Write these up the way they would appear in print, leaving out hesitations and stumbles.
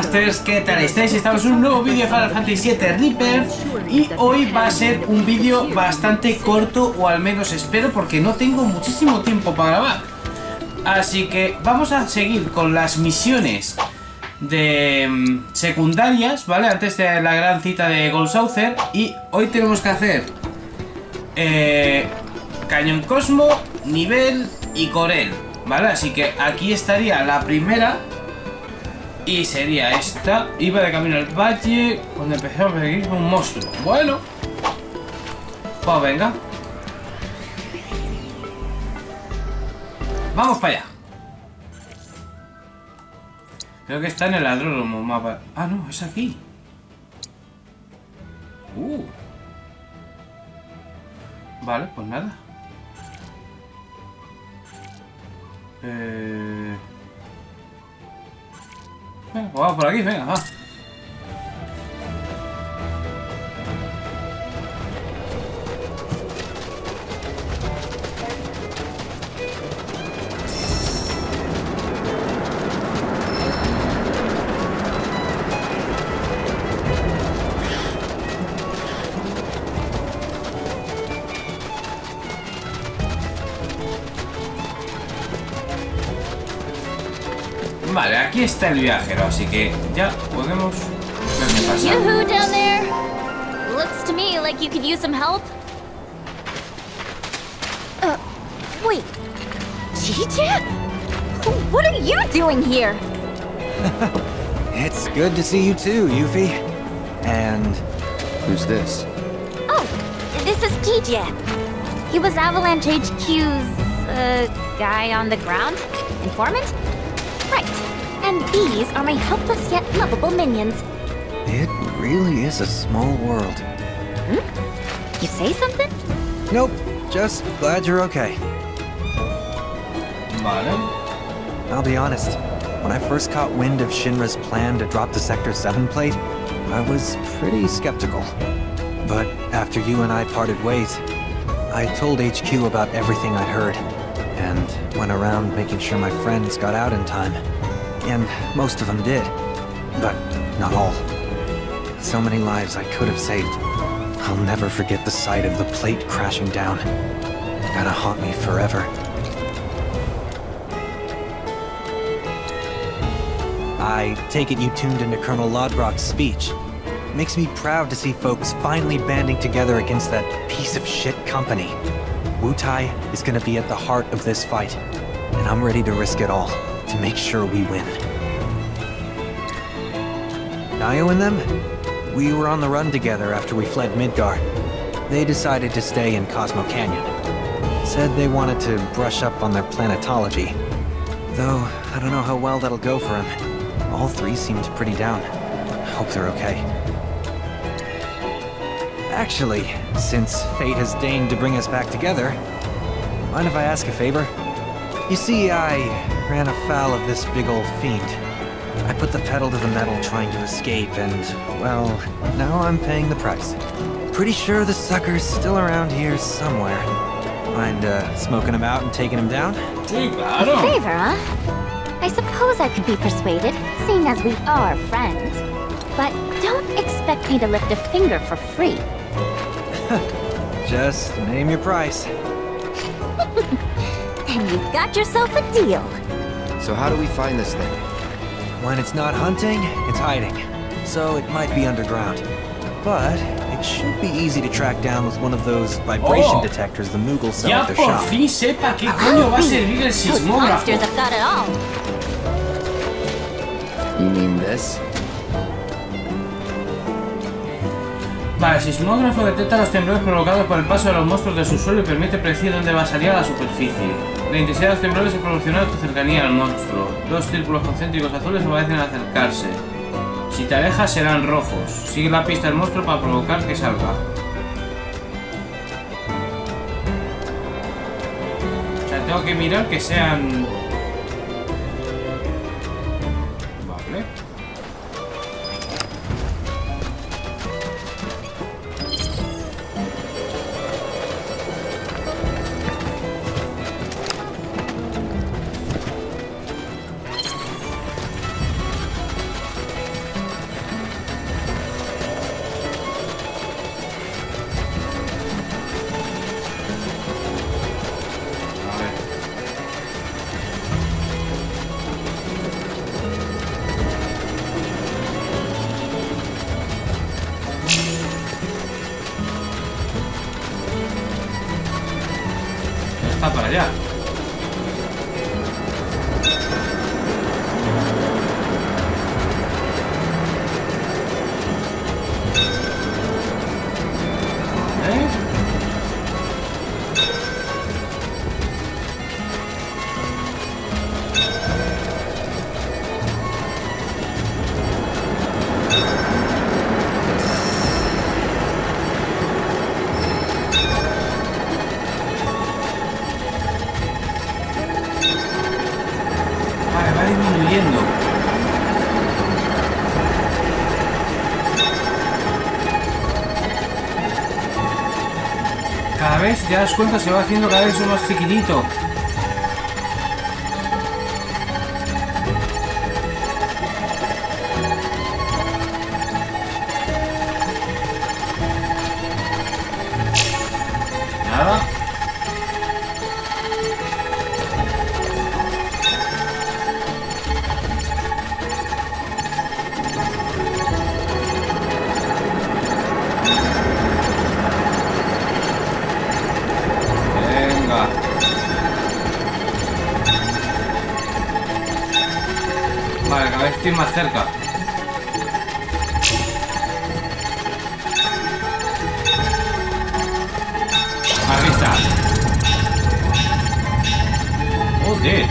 Monsters, ¿qué tal estáis? Estamos en un nuevo vídeo de Final Fantasy VII Reaper. Y hoy va a ser un vídeo bastante corto, o al menos espero, porque no tengo muchísimo tiempo para grabar. Así que vamos a seguir con las misiones de secundarias, ¿vale? Antes de la gran cita de Gold Saucer. Y hoy tenemos que hacer Cañón Cosmo, Nivel y Corel, ¿vale? Así que aquí estaría la primera. Y sería esta. Iba de camino al valle cuando empezamos a perseguir un monstruo. Bueno, pues venga, vamos para allá. Creo que está en el ladrónomo mapa. Ah, no, es aquí. Vale, pues nada. Venga, pues vamos por aquí, venga, va. Vale, aquí está el viajero, así que ya podemos ver qué pasa. Yoo-hoo down there. Looks to me like you could use some help. Wait. Chi-Chan? What are you doing here? It's good to see you too, Yuffie. And who's this? Oh, this is Chi-Chan. He was Avalanche HQ's, guy on the ground? Informant? Right. And these are my helpless yet lovable minions. It really is a small world. You say something? Nope, just glad you're okay. Vale. I'll be honest, when I first caught wind of Shinra's plan to drop the Sector 7 plate, I was pretty skeptical. But after you and I parted ways, I told HQ about everything I'd heard, and went around making sure my friends got out in time. And most of them did, but not all. So many lives I could have saved. I'll never forget the sight of the plate crashing down. Gonna haunt me forever. I take it you tuned into Colonel Lodbrok's speech. Makes me proud to see folks finally banding together against that piece of shit company. Wutai is gonna be at the heart of this fight, and I'm ready to risk it all to make sure we win. Nio and them? We were on the run together after we fled Midgar. They decided to stay in Cosmo Canyon. Said they wanted to brush up on their planetology. Though, I don't know how well that'll go for them. All three seemed pretty down. Hope they're okay. Actually, since fate has deigned to bring us back together, mind if I ask a favor? You see, I ran afoul of this big old fiend. I put the pedal to the metal trying to escape and, well, now I'm paying the price. Pretty sure the sucker's still around here somewhere. Mind smoking him out and taking him down? Sí, claro. Favor, huh? I suppose I could be persuaded, seeing as we are friends. But don't expect me to lift a finger for free. Just name your price. And you've got yourself a deal. So how do we find this thing? When it's not hunting, it's hiding. So it might be underground. But it should be easy to track down with one of those vibration detectors the Moogles sell Ya at their por shop. fin sepa qué coño va a servir el Those monsters sismógrafo. have got it all. You mean this? Vale, el sismógrafo detecta los temblores provocados por el paso de los monstruos de su suelo y permite predecir dónde va a salir a la superficie. La intensidad de los temblores es proporcional a tu cercanía al monstruo. Dos círculos concéntricos azules parecen acercarse. Si te alejas serán rojos. Sigue la pista del monstruo para provocar que salga. O sea, tengo que mirar que sean... Vale. está para allá. Cada vez, si te das cuenta, se va haciendo cada vez más chiquitito. Nada. Vale, cada vez estoy más cerca. Aquí está. Joder.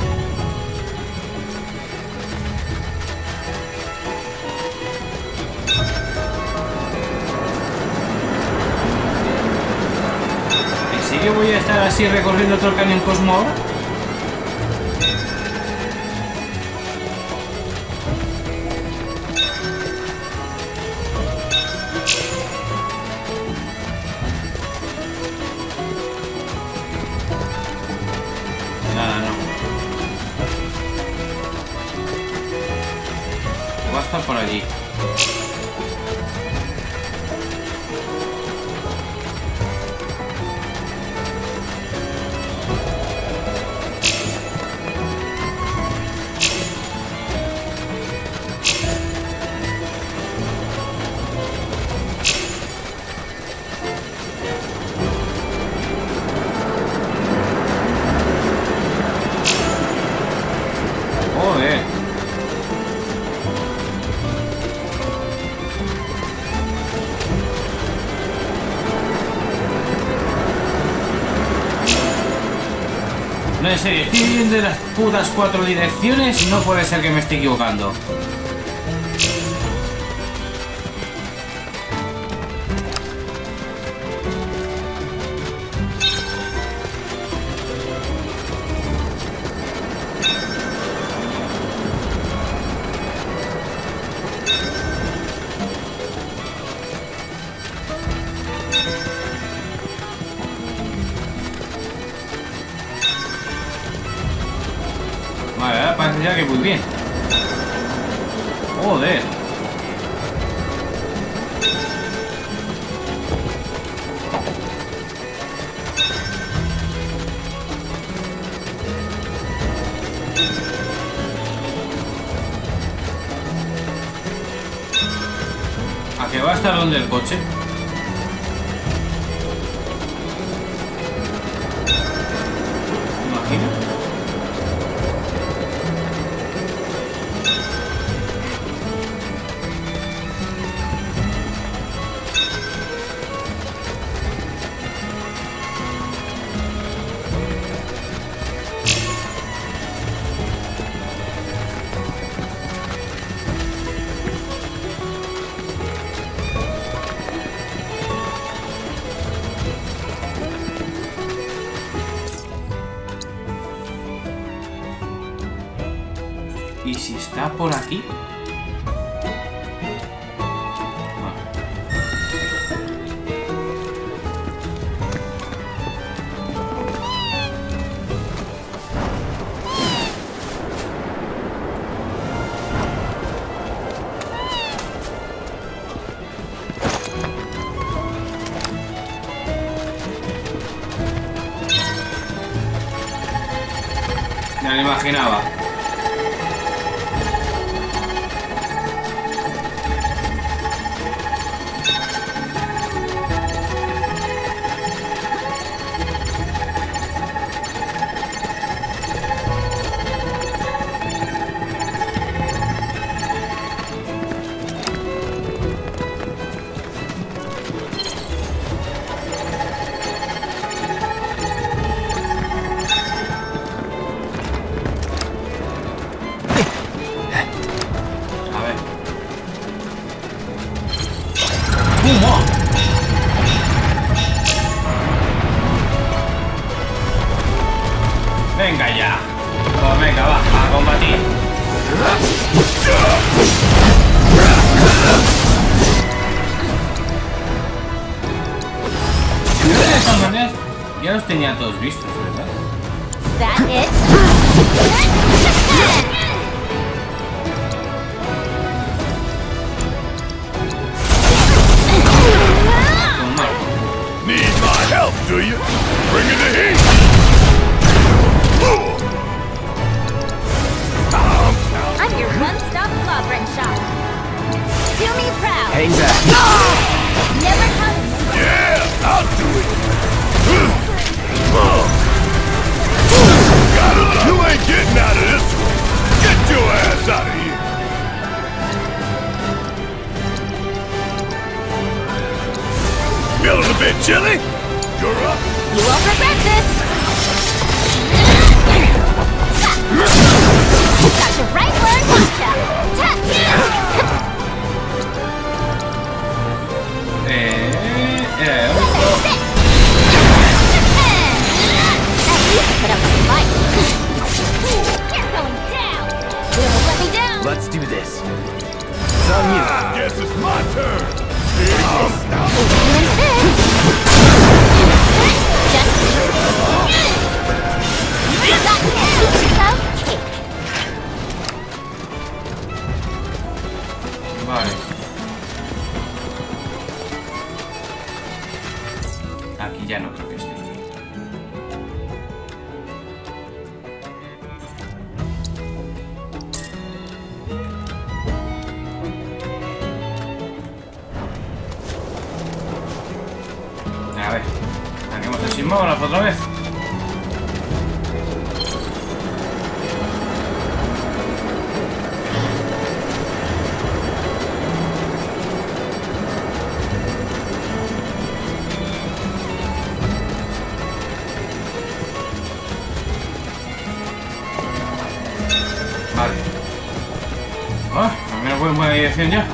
¿En serio voy a estar así recorriendo todo el cañón Cosmo ahora? Va a estar por allí. Joder. No, en serio, estoy viendo en las putas 4 direcciones y no puede ser que me esté equivocando. Vale, ahora parece ya que muy bien. Joder. ¿A qué va a estar donde el coche? ¿Me imagino? ¿Y si está por aquí? Me lo imaginaba. ya. Pues venga, va, a combatir. De todas maneras, ya los tenía todos vistos, ¿verdad? That it? Need my help, do you? Bring in the heat! I'm your one-stop clobbering shop. Do me proud. Hang back. Never comes. Yeah, I'll do it! You ain't getting out of this one! Get your ass out of here! Feeling a bit chilly? You're up! You won't regret this. Got you right where I want ya. At least put up a fight. You're going down. You won't let me down. Let's do this. It's on you. Guess it's my turn! Here comes now! You insist. Just you got piece of cake. Vale. Aquí ya no creo que esté. A ver, saquemos el símbolo otra vez. Vale. Ah, al menos voy en buena dirección ya.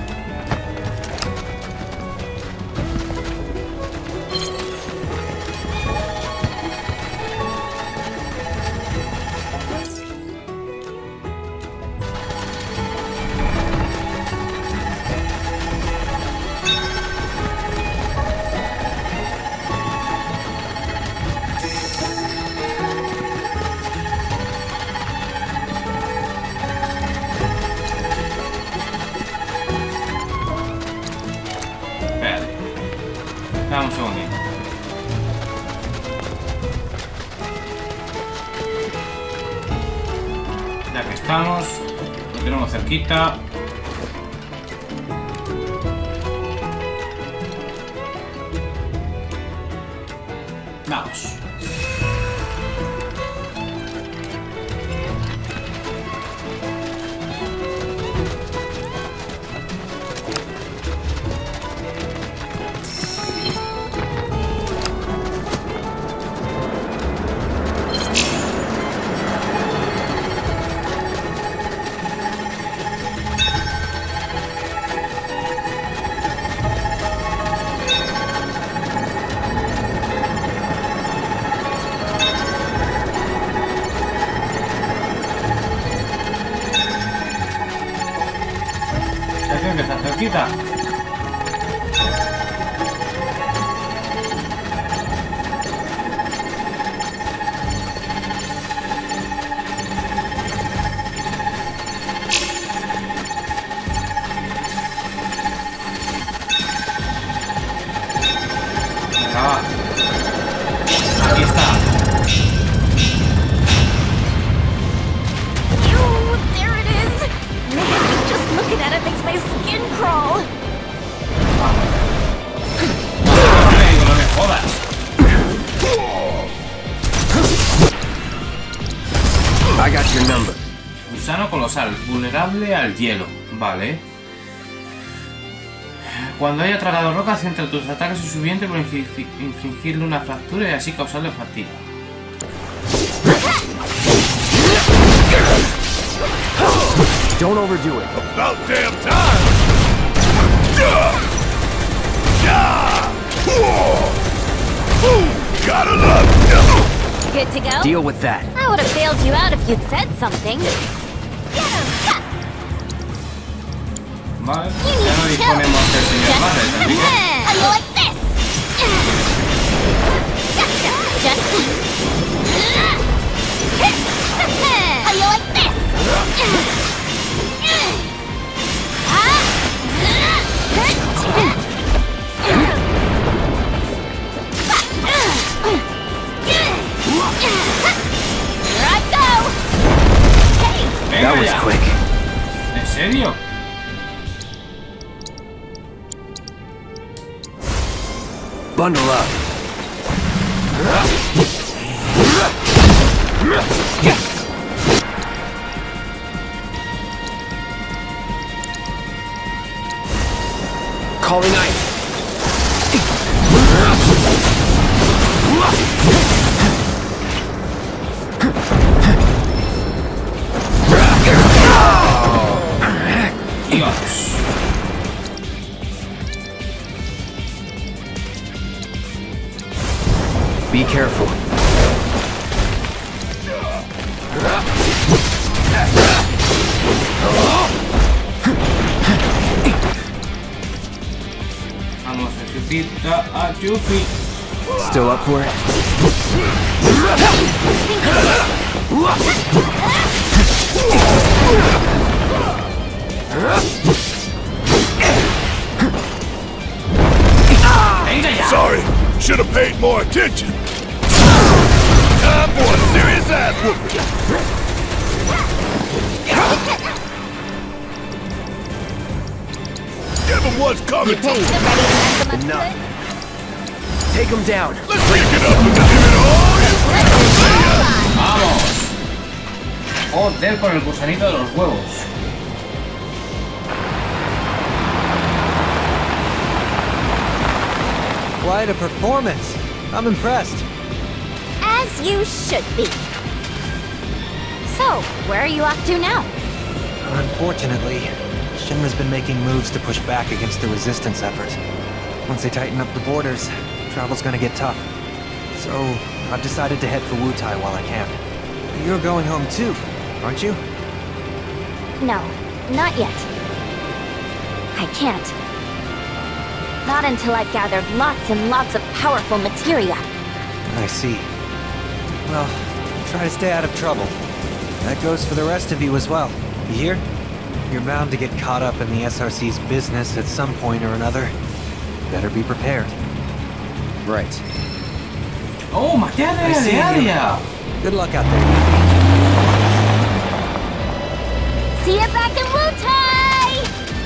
Dame un segundito. Ya que estamos, lo tenemos cerquita. Vamos. Que está cerquita. Venga, va. Aquí está. There it is. Man, just looking at it makes my skin crawl. No me jodas. I got your number. Gusano colosal, vulnerable al hielo. Vale. Cuando haya tragado roca, centra tus ataques en su vientre por infligirle una fractura y así causarle fatiga. Don't overdo it. About damn time! Gotta love Good to go? Deal with that. I would have bailed you out if you'd said something. Vale, ya no disponemos del señor Barret, así que... How you like this? Just how you like this? Here I go! Hey! That was quick. ¿En serio? Bundle up. Calling ice. Dios. Be careful. Vamos a chupita a chupi. Still up for it? Venga ya. Sorry, should have paid more attention. Time for a serious ass whooping. Give him what's coming. Enough. Take him down. Let's pick it up and give it all you got. Vamos. Joder con el gusanito de los huevos. Quite a performance. I'm impressed. As you should be. So, where are you off to now? Unfortunately, Shinra's been making moves to push back against the resistance effort. Once they tighten up the borders, travel's gonna get tough. So, I've decided to head for Wutai while I can. You're going home too, aren't you? No, not yet. I can't. Not until I've gathered lots and lots of powerful materia. I see. Well, try to stay out of trouble. That goes for the rest of you as well. You hear? You're bound to get caught up in the SRC's business at some point or another. Better be prepared. Right. Oh, maté I see de you. área. Good luck out there, Yuffie. See you back in Wutai!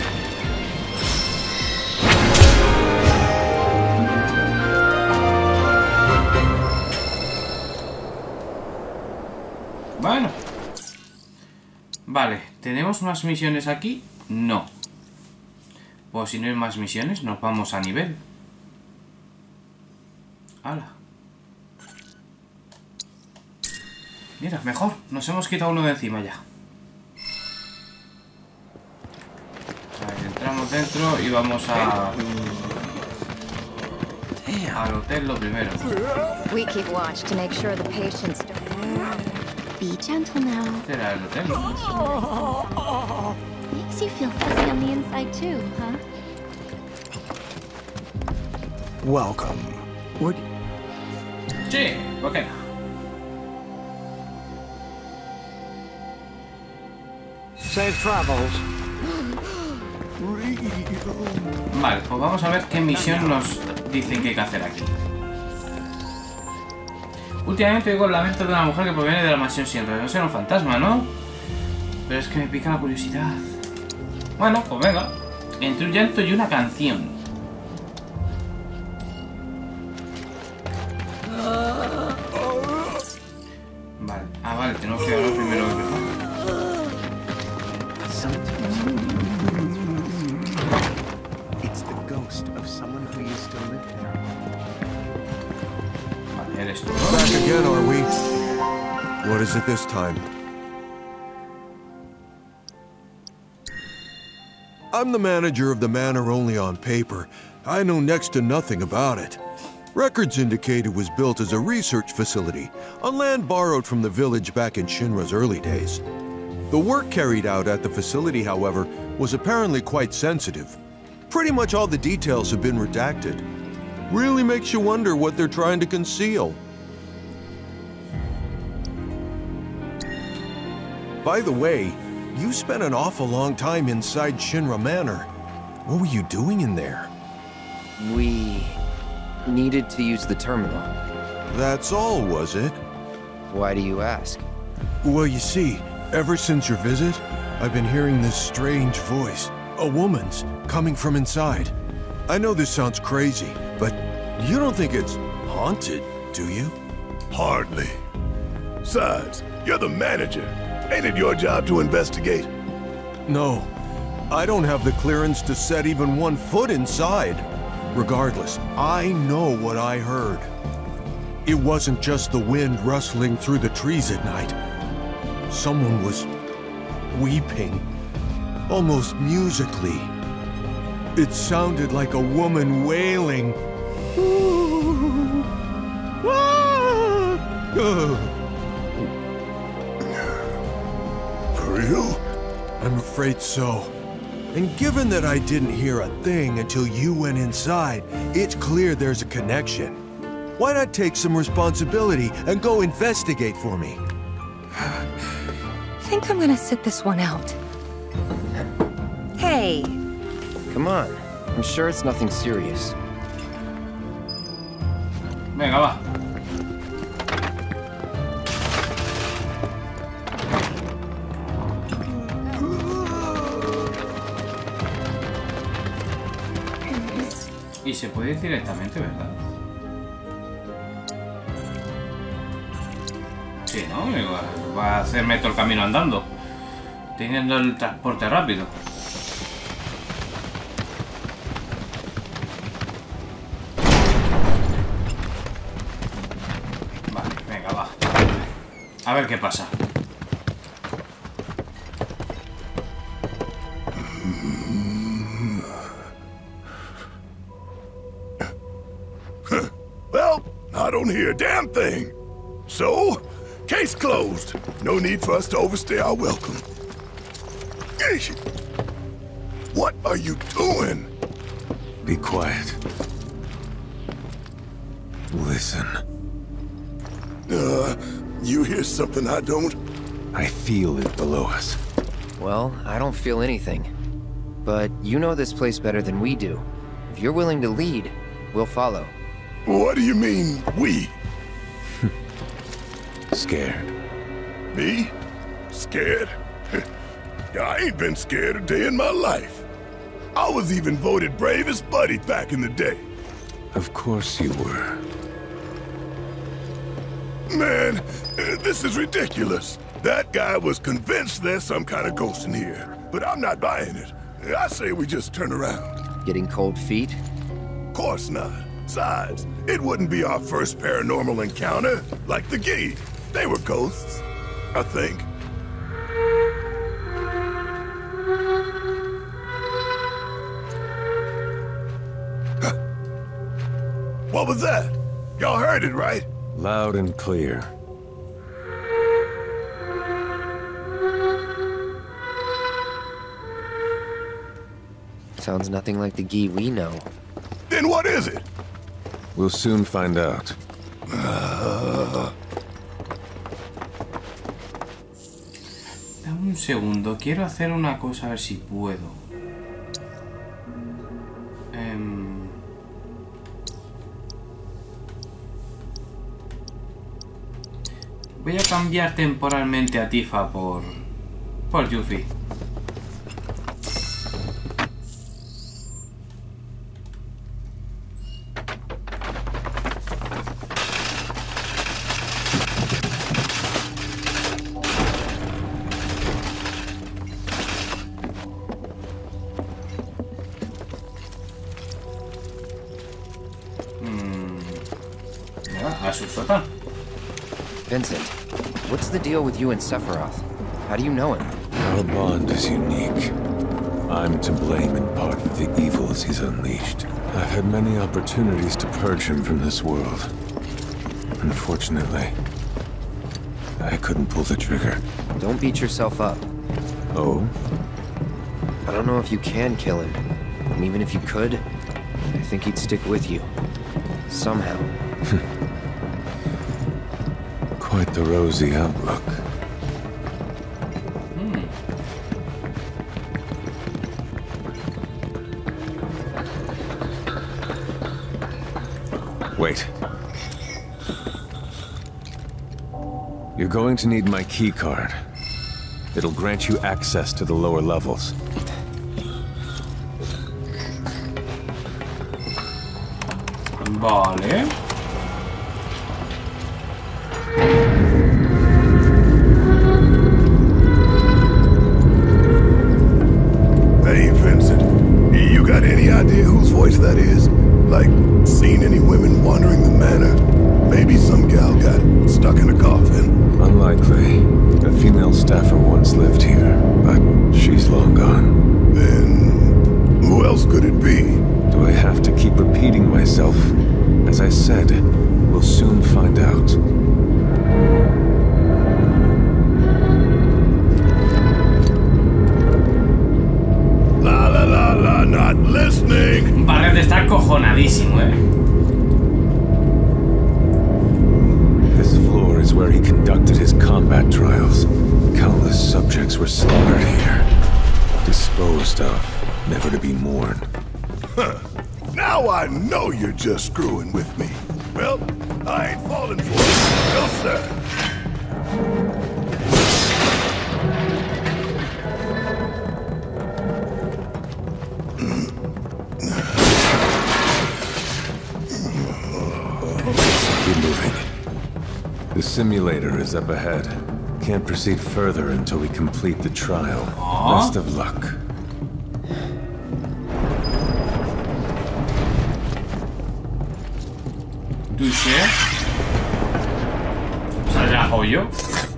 Bueno. Vale, ¿tenemos más misiones aquí? No. Pues si no hay más misiones, nos vamos a nivel. ¡Hala! Mira, mejor. Nos hemos quitado uno de encima ya. Ahí, entramos dentro y vamos a... al hotel lo primero. We keep watch to make sure the patients don't... Be gentle now. Este era el hotel. Makes you feel fuzzy on the inside too, huh? Welcome. Would Sí, ¿por qué no? safe travels. Vale, pues vamos a ver qué misión nos dicen que hay que hacer aquí. Últimamente oigo el lamento de una mujer que proviene de la mansión Shinra. No será un fantasma, ¿no? Pero es que me pica la curiosidad. Bueno, pues venga. Entre un llanto y una canción. Vale. Ah, vale, tenemos que hablar primero, ¿verdad? It's the ghost of someone who used to live there. Vale, eres tú. Back again, are we? What is it this time? I'm the manager of the manor only on paper. I know next to nothing about it. Records indicate it was built as a research facility on land borrowed from the village back in Shinra's early days. The work carried out at the facility, however, was apparently quite sensitive. Pretty much all the details have been redacted. Really makes you wonder what they're trying to conceal. By the way, you spent an awful long time inside Shinra Manor. What were you doing in there? We needed to use the terminal. That's all, was it? Why do you ask? Well, you see, ever since your visit, I've been hearing this strange voice. A woman's, coming from inside. I know this sounds crazy, but you don't think it's haunted, do you? Hardly. Besides, you're the manager. Ain't it your job to investigate? No, I don't have the clearance to set even 1 foot inside. Regardless, I know what I heard. It wasn't just the wind rustling through the trees at night. Someone was weeping, almost musically. It sounded like a woman wailing. For real? I'm afraid so. And given that I didn't hear a thing until you went inside, it's clear there's a connection. Why not take some responsibility and go investigate for me? I think I'm gonna sit this one out. Hey! Come on. I'm sure it's nothing serious. Venga, va. Y se puede ir directamente, ¿verdad? Sí, ¿no? Igual va a hacerme todo el camino andando, teniendo el transporte rápido. Vale, venga, va. A ver qué pasa. Well, I don't hear a damn thing. So, case closed. No need for us to overstay our welcome. Eesh. What are you doing? Be quiet. Listen. You hear something I don't? I feel it below us. Well, I don't feel anything. But you know this place better than we do. If you're willing to lead, we'll follow. What do you mean, we? Scared. Me? Scared? I ain't been scared a day in my life. I was even voted bravest buddy back in the day. Of course you were. Man, this is ridiculous. That guy was convinced there's some kind of ghost in here, but I'm not buying it. I say we just turn around. Getting cold feet? Course not. Besides, it wouldn't be our first paranormal encounter, like the Gi. They were ghosts, I think. Huh. What was that? Y'all heard it, right? Loud and clear. Sounds nothing like the Gi we know. Then what is it? We'll soon find out. Dame un segundo, quiero hacer una cosa a ver si puedo. Voy a cambiar temporalmente a Tifa por Yuffie. A su sótano. Vincent, what's the deal with you and Sephiroth? How do you know him? Our bond is unique. I'm to blame in part for the evils he's unleashed. I've had many opportunities to purge him from this world. Unfortunately, I couldn't pull the trigger. Don't beat yourself up. Oh? I don't know if you can kill him. And even if you could, I think he'd stick with you. Somehow. Quite the rosy outlook. Wait. You're going to need my key card. It'll grant you access to the lower levels. Vale. Hey, Vincent. You got any idea whose voice that is? Like, seen any women wandering the manor? Maybe some gal got stuck in a coffin. Unlikely. A female staffer once lived here, but she's long gone. Then who else could it be? Do I have to keep repeating myself? As I said, we'll soon find out. La la la la, not listening. Barret está cojonadísimo, This floor is where he conducted his combat trials. Countless subjects were slaughtered here. Disposed of, never to be mourned. Huh. Now I know you're just screwing with me. Well, I ain't falling for it. No, sir. Keep moving. The simulator is up ahead. Can't proceed further until we complete the trial. Best of luck. Touché. ¿Saldrá joyo?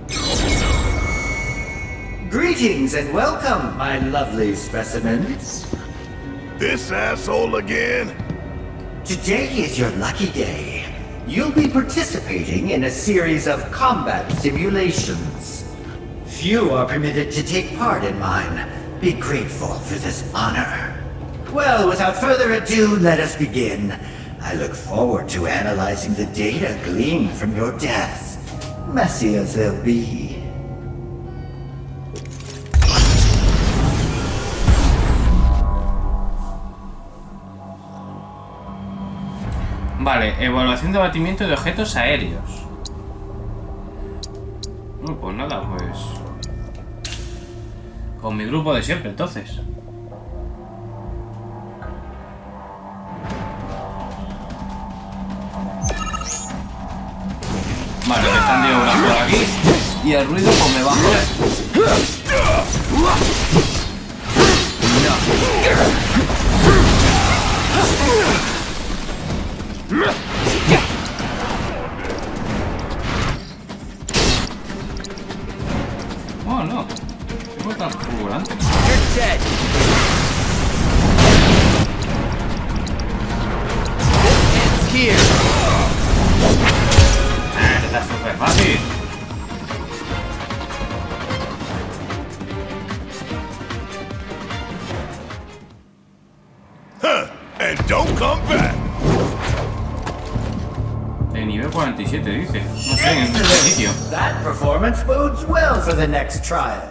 Greetings and welcome, my lovely specimens. This asshole again? Today is your lucky day. You'll be participating in a series of combat simulations. Few are permitted to take part in mine. Be grateful for this honor. Well, without further ado, let us begin. I look forward to analyzing the data gleaned from your deaths, messy as they'll be. Vale, evaluación de abatimiento de objetos aéreos. No, pues nada, pues... con mi grupo de siempre, entonces. Vale, me están diagonando por aquí. Y el ruido pues me va a joder. Oh no, tengo tan fulgurante. Está súper fácil. Huh, and don't come back. De nivel 47 dice. No sé, en el sitio. That performance bodes well for the next trial.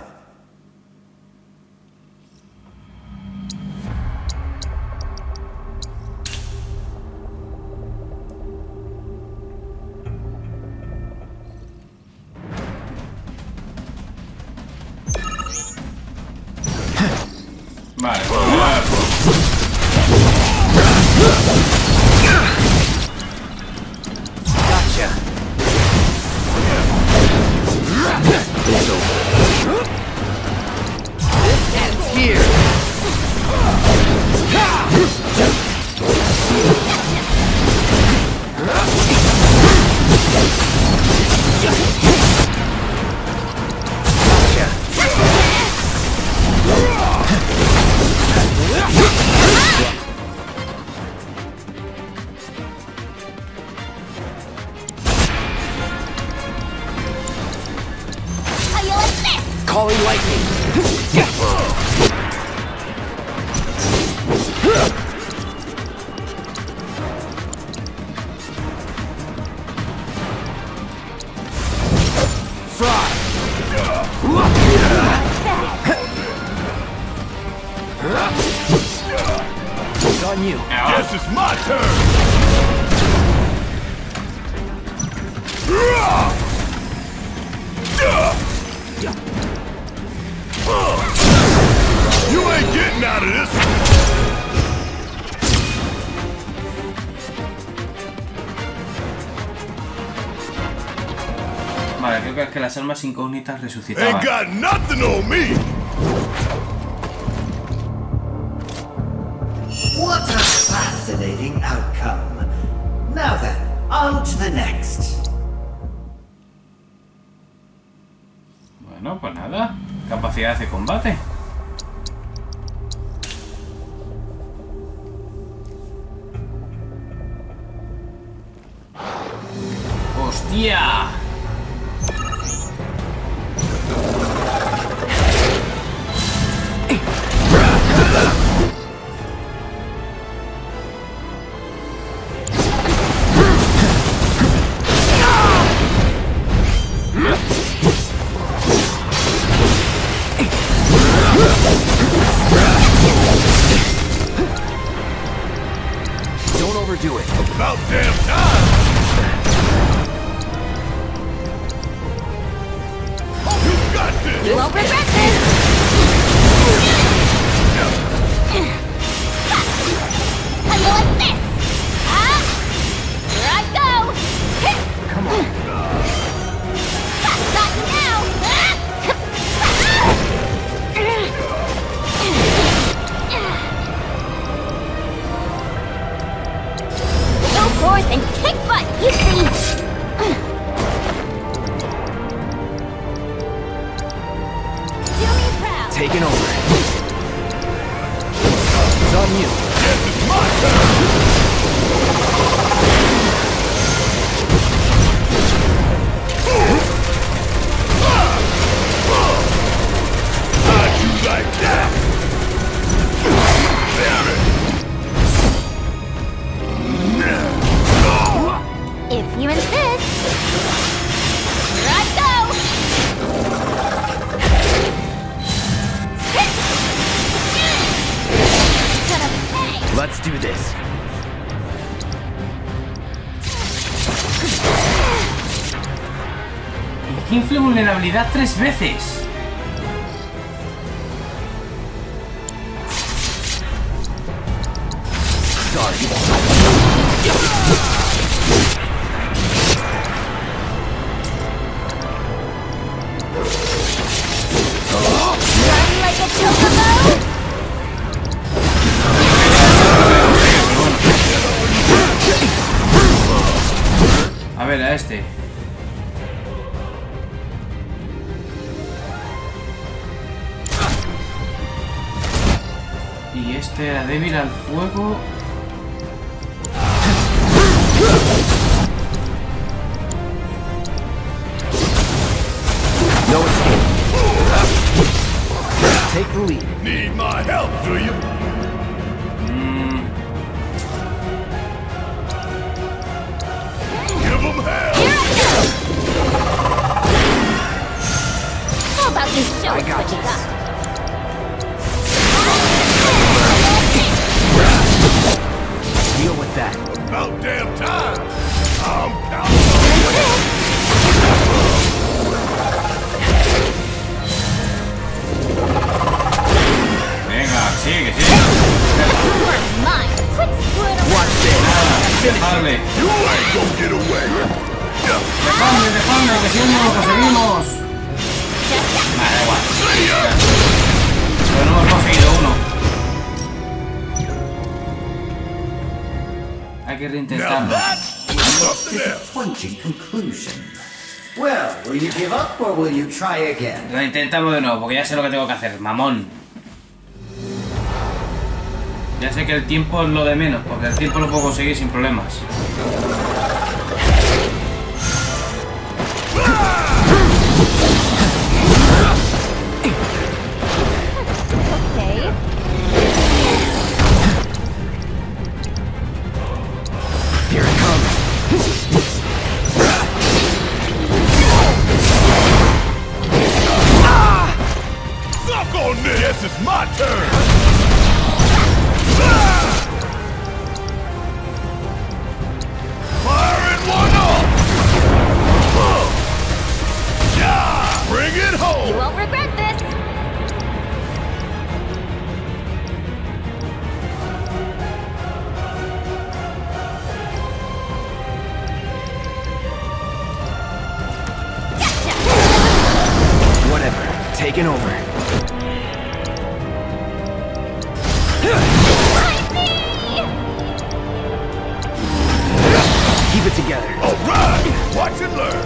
Vale, Gotcha. Calling lightning. It's on you. Guess it's my turn. You ain't getting out of this. Vale, creo que es que las almas incógnitas resucitaban. Ain't got nothing on me. What a fascinating outcome. Now then, on to the next. Bueno, pues nada. Capacidad de combate. ¡Hostia! Don't overdo it. About damn time. You got this. You won't regret this! How do you like this? Huh? Here I go! Come on. Not now! Go forth and kick butt, you see! Do me proud! Taking over. It's on you. Guess it's my turn. How'd you like that? Damn it. If you insist. Here I go! Gonna pay! Let's do this. Infle vulnerabilidad 3 veces. Run like a chocobo! A ver, a este. Y este era débil al fuego. No escape. Take the lead. Need my help, do you? Give them hell. How about you show us what you got? Deal with that. About damn time. I'm counting on you. Venga, sigue, sigue. You are mine! Quit screwing around! Watch this. Dejadle. You ain't gonna get away. Dejadle, dejadle, que si no lo conseguimos. Vale, da igual. Pero no hemos conseguido uno. Hay que Now reintentarlo. that was something else. Disappointing conclusion. Well, will you give up or will you try again? Lo intentamos de nuevo, porque ya sé lo que tengo que hacer, mamón. Ya sé que el tiempo es lo de menos, porque el tiempo lo puedo conseguir sin problemas. Taking over. Keep it together. Alright! Watch and learn!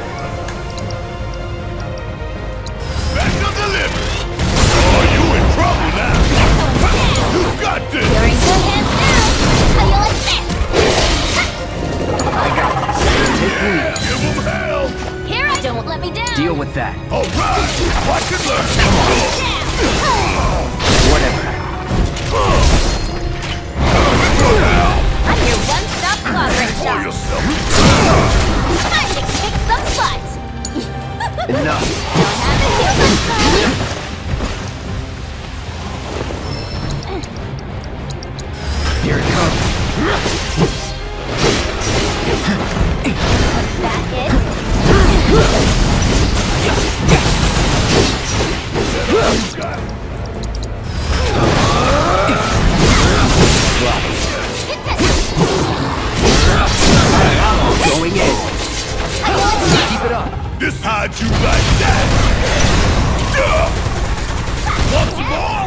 Special delivery! Oh, you in trouble now! You got this! You're in good hands now! How you like this? I got this. Take Yeah, lead. give them hell! Here I don't let me down! Deal with that. Alright! Watch and learn! Whatever. I'm your one-stop clobbering Pull shop! yourself! Time to kick some butt! Enough. Don't have to kill some butt! Here it comes. That it? Going in. Keep it up. This hide you like that! Want some more?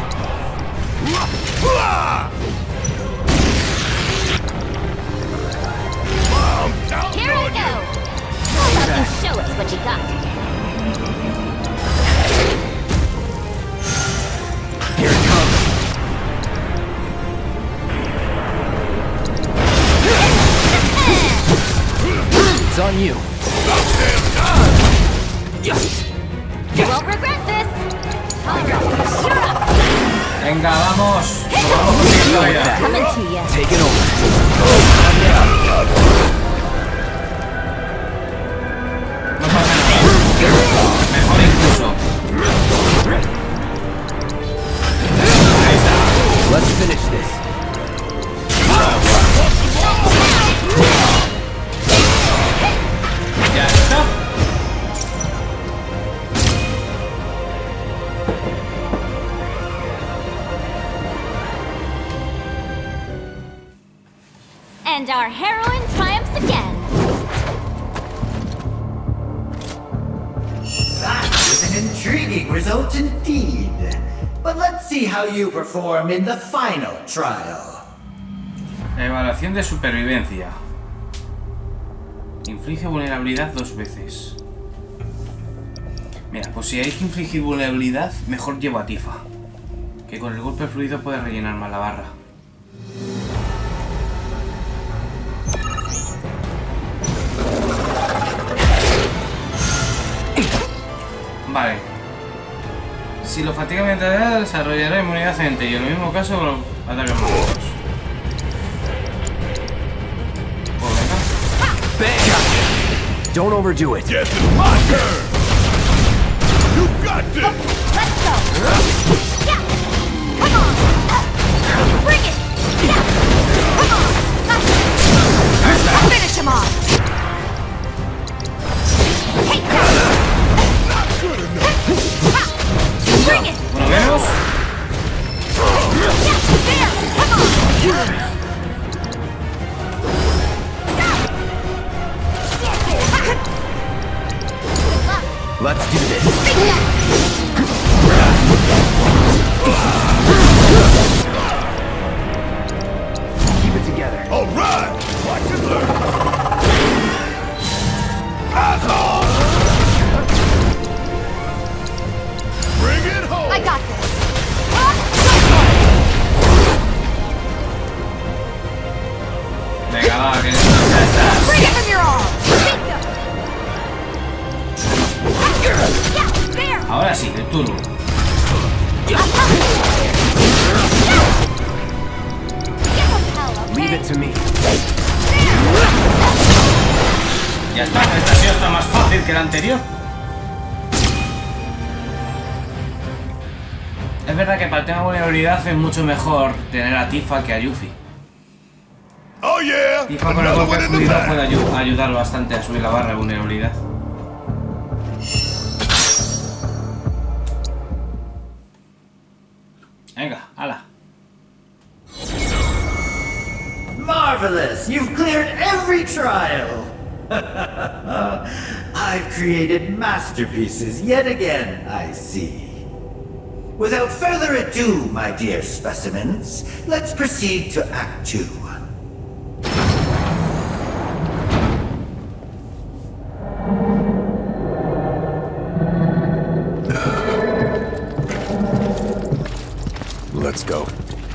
I'm counting Here I on go! you! How about you show us what you got? Here it comes. It's on you. You won't regret this! Alright, you're up! Venga, vamos. Nos vamos consiguiendo la vida. Coming to ya. Taking over. No pasa nada. Mejor incluso. Ahí está. Let's finish this. Ya está. And our heroine triumphs again! That was an intriguing result indeed. But let's see how you perform in the final trial. Evaluación de supervivencia. Inflige vulnerabilidad 2 veces. Mira, pues si hay que infligir vulnerabilidad, mejor llevo a Tifa. Que con el golpe fluido puede rellenar más la barra. Vale. Si lo fatiga mientras desarrollará inmunidad frente y en el mismo caso los ataques mágicos. Pues venga. Don't overdo it. Yes, it's my turn! You got this! Let's go! Yeah! Come on! Bring it! Yeah! Come on! Finish him off! Hey! Not good enough! Bring it! Por lo menos. Yeah! There! Come on! Let's do this. Keep it together. Alright! Watch and learn! Asshole! Bring it home! I got this! Venga, va, que ya estás. Bring it from your arm! Yeah! There! Ahora sí, el turno. Leave it to me. Ya está, esta ha sido hasta más fácil que la anterior. Es verdad que para el tema de vulnerabilidad es mucho mejor tener a Tifa que a Yuffie. Oh yeah! Tifa con el Another golpe one in the fluido bag! puede ayudar bastante a subir la barra de vulnerabilidad. Venga, ala. Marvelous! You've cleared every trial! I've created masterpieces yet again, I see. Without further ado, my dear specimens, let's proceed to Act 2. Let's go.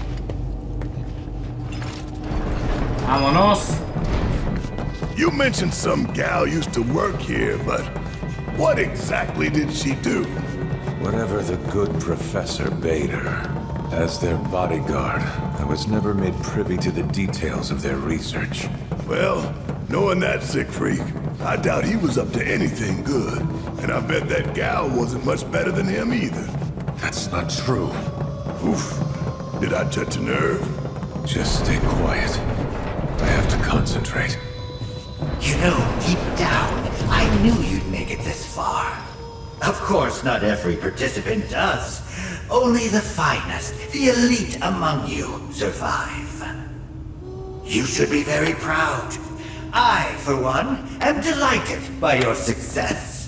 Vámonos. You mentioned some gal used to work here, but what exactly did she do? Whatever the good professor bade her. As their bodyguard, I was never made privy to the details of their research. Well, knowing that sick freak, I doubt he was up to anything good. And I bet that gal wasn't much better than him either. That's not true. Oof. Did I touch a nerve? Just stay quiet. I have to concentrate. You know, deep down, I knew you'd make it this far. Of course, not every participant does. Only the finest, the elite among you, survive. You should be very proud. I, for one, am delighted by your success.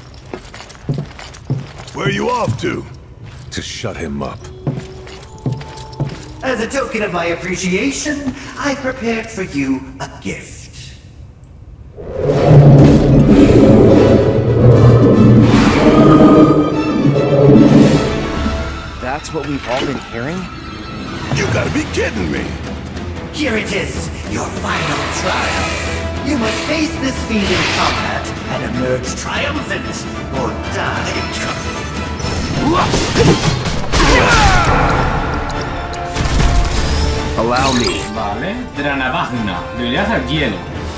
Where are you off to? To shut him up. As a token of my appreciation, I prepared for you a gift. That's what we've all been hearing? You gotta be kidding me! Here it is, your final trial. You must face this fiend in combat and emerge triumphant, or die. Allow me. Vale. Dranavagna. Debilidad al hielo.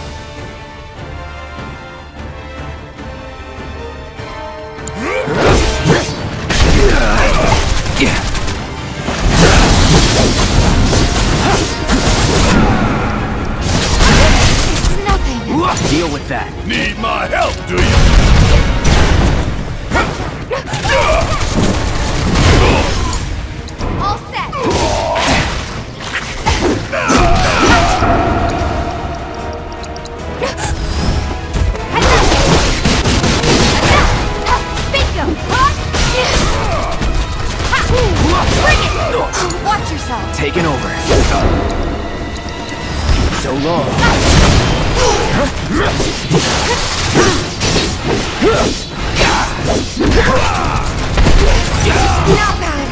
Deal with that. Need my help, do you? All set. Bingo. Bring it. Watch yourself. Taking over. So long. Not bad.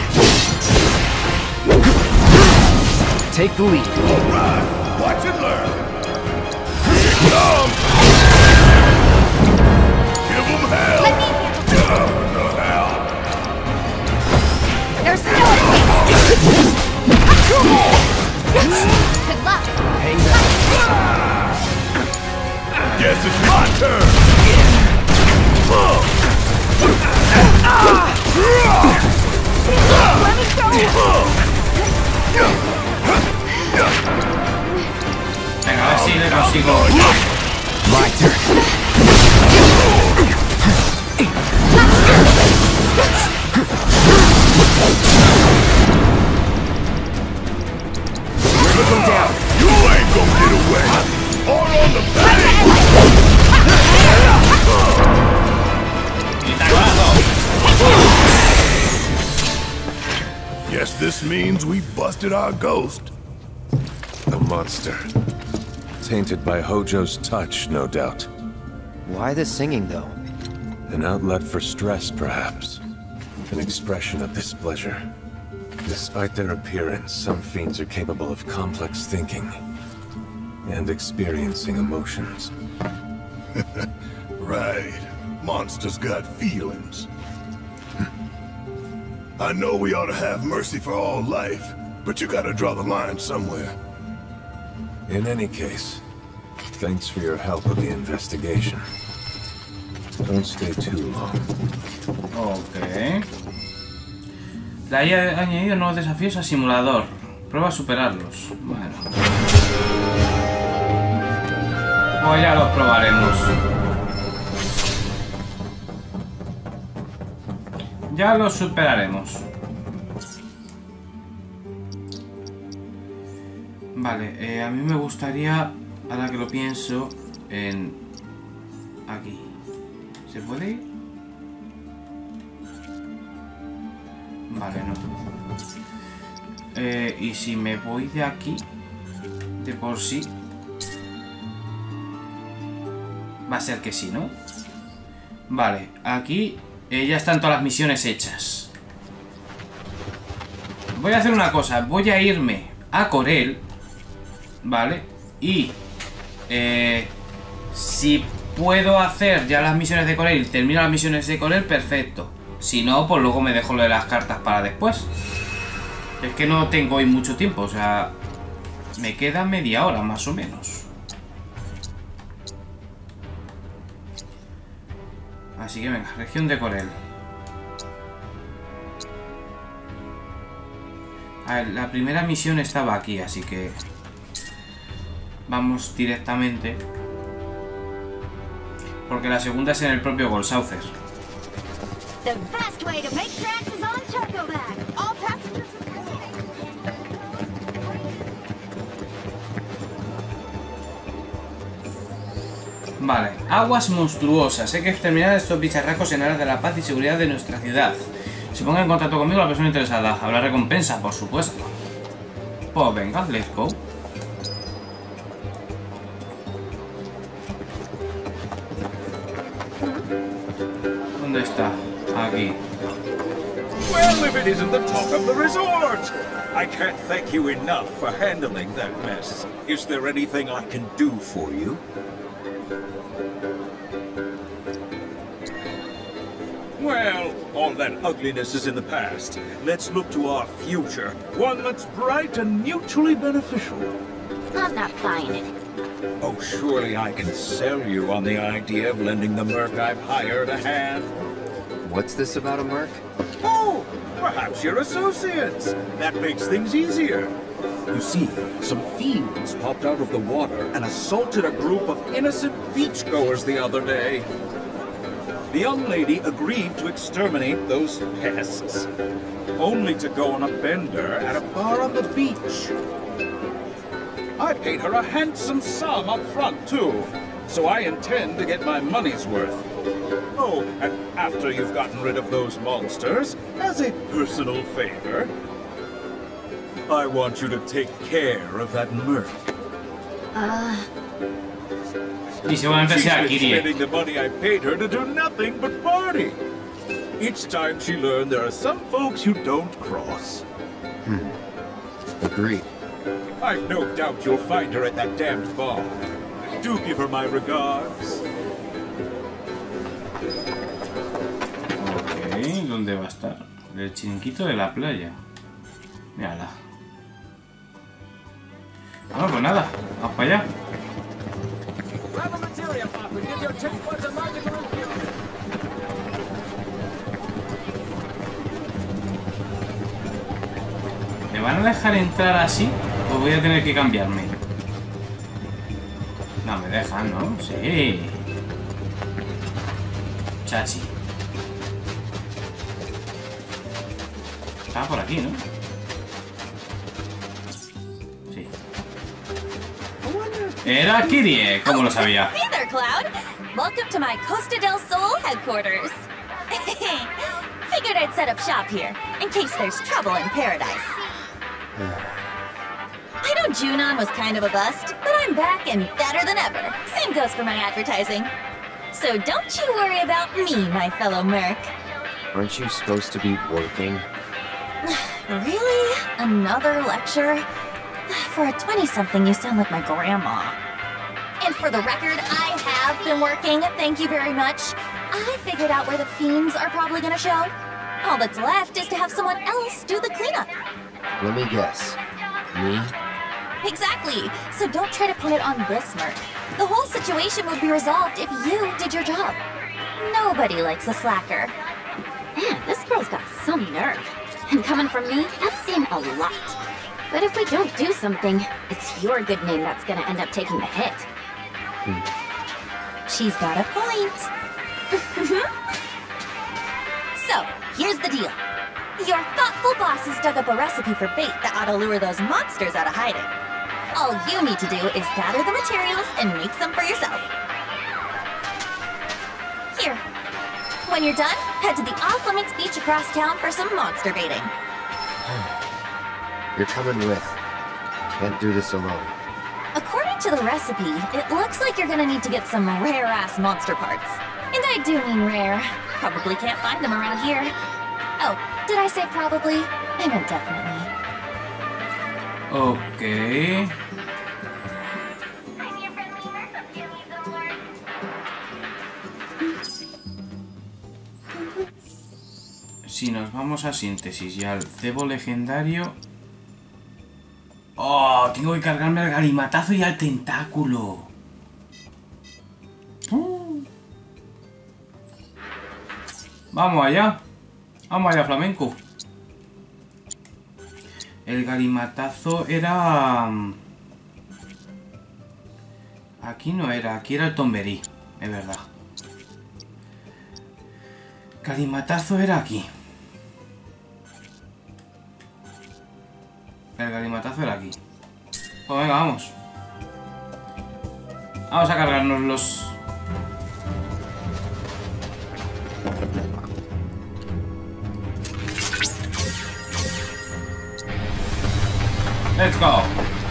Take the lead. Alright, watch and learn. Here it comes. Give them hell. Let me handle Give them the hell. There's no escape. Good luck. Hang back. Guess it's my turn. Let me go. Venga, a ver si le consigo. My turn. Let him down. You ain't gonna get away. All on the back. Guess this means we busted our ghost. A monster. Tainted by Hojo's touch, no doubt. Why the singing, though? An outlet for stress, perhaps. An expression of displeasure. Despite their appearance, some fiends are capable of complex thinking and experiencing emotions. Right. Monsters got feelings. I know we ought to have mercy for all life, but you gotta draw the line somewhere. In any case, thanks for your help with the investigation. Don't stay too long. Ok. La IA ha añadido nuevos desafíos al simulador. Prueba a superarlos. Bueno. Pues ya los probaremos. Ya los superaremos. Vale, a mí me gustaría, ahora que lo pienso, en... aquí. ¿Se puede ir? Vale, no. Y si me voy de aquí, de por sí, va a ser que sí, ¿no? Vale, aquí ya están todas las misiones hechas. Voy a hacer una cosa, voy a irme a Corel, ¿vale? Y si puedo hacer ya las misiones de Corel y termino las misiones de Corel, perfecto. Si no, pues luego me dejo lo de las cartas para después. Es que no tengo hoy mucho tiempo, o sea, me queda media hora más o menos. Así que venga, región de Corel. A ver, la primera misión estaba aquí, así que vamos directamente. Porque la segunda es en el propio Goldsaucer. The best way to make tracks is on Chocoback. All passengers. Vale, aguas monstruosas. Hay que exterminar a estos bicharracos en aras de la paz y seguridad de nuestra ciudad. Se ponga en contacto conmigo la persona interesada. Habrá recompensa, por supuesto. Pues venga, let's go. ¿Dónde está? Aquí. Well, if it isn't the talk of the resort! I can't thank you enough for handling that mess. Is there anything I can do for you? Well, all that ugliness is in the past. Let's look to our future. One that's bright and mutually beneficial. I'm not buying it. Oh, surely I can sell you on the idea of lending the merc I've hired a hand. What's this about a merc? Oh, perhaps you're associates. That makes things easier. You see, some fiends popped out of the water and assaulted a group of innocent beachgoers the other day. The young lady agreed to exterminate those pests, only to go on a bender at a bar on the beach. I paid her a handsome sum up front, too, so I intend to get my money's worth. Oh, and after you've gotten rid of those monsters, as a personal favor, I want you to take care of that merc. Y seguramente She's sea been Kirie. spending the money I paid her to do nothing but party. It's time she learned there are some folks you don't cross. Agreed. I've no doubt you'll find her at that damned bar. Do give her my regards. Ok, ¿dónde va a estar? El chiringuito de la playa. Mírala. Bueno, pues nada, vamos para allá. ¿Me van a dejar entrar así o voy a tener que cambiarme? No, me dejan, ¿no? Sí. Chachi. Estaba por aquí, ¿no? Sí. Era Kirie, ¿cómo lo sabía? Hey there, Cloud. Welcome to my Costa del Sol headquarters. Figured I'd set up shop here, in case there's trouble in paradise. I know Junon was kind of a bust, but I'm back and better than ever. Same goes for my advertising. So don't you worry about me, my fellow merc. Aren't you supposed to be working? Really? Another lecture? For a 20-something, you sound like my grandma. And for the record, I have been working, thank you very much. I figured out where the fiends are probably gonna show. All that's left is to have someone else do the cleanup. Let me guess. Me? Exactly. So don't try to pin it on this merc. The whole situation would be resolved if you did your job. Nobody likes a slacker. Man, this girl's got some nerve. And coming from me, that's saying a lot. But if we don't do something, it's your good name that's gonna end up taking the hit. She's got a point. So, here's the deal. Your thoughtful bosses dug up a recipe for bait that ought to lure those monsters out of hiding. All you need to do is gather the materials and make some for yourself. Here. When you're done, head to the off-limits beach across town for some monster baiting. You're coming with. Can't do this alone. According to the recipe, it looks like you're gonna need to get some rare-ass monster parts. And I do mean rare. Probably can't find them around here. Oh, did I say probably? I meant definitely. Ok. Si nos vamos a síntesis y al cebo legendario... ¡Oh! Tengo que cargarme al galimatazo y al tentáculo. Vamos allá. Vamos allá, flamenco. El galimatazo era... Aquí no era, aquí era el tomberí, es verdad. Galimatazo era aquí. El galimatazo era aquí. Pues venga, vamos. Vamos a cargarnos los... Let's go.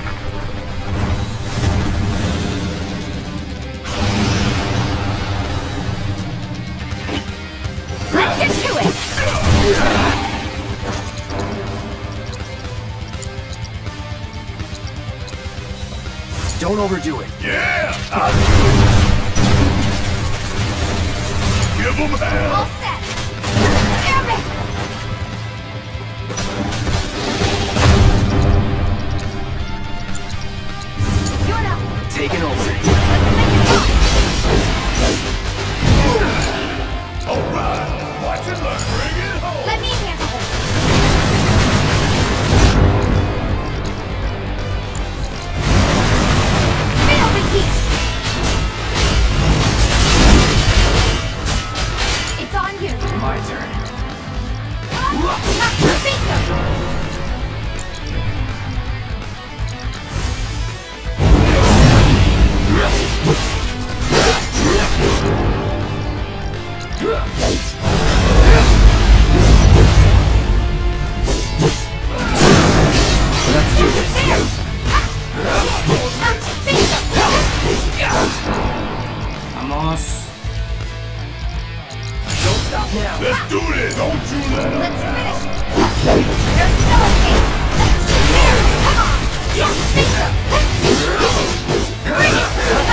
Let's get to it. Don't overdo it. Yeah! Give them hell! All set. Airman. You're up. Taking over. Alright, watch and learn. Bring it home! Let me handle it. Feel the heat. It's on you. My turn. Let's do this. Vamos. Don't stop now. Let's do this! Don't you let up! Let's finish. There's no escape. There. Come on. Bring it.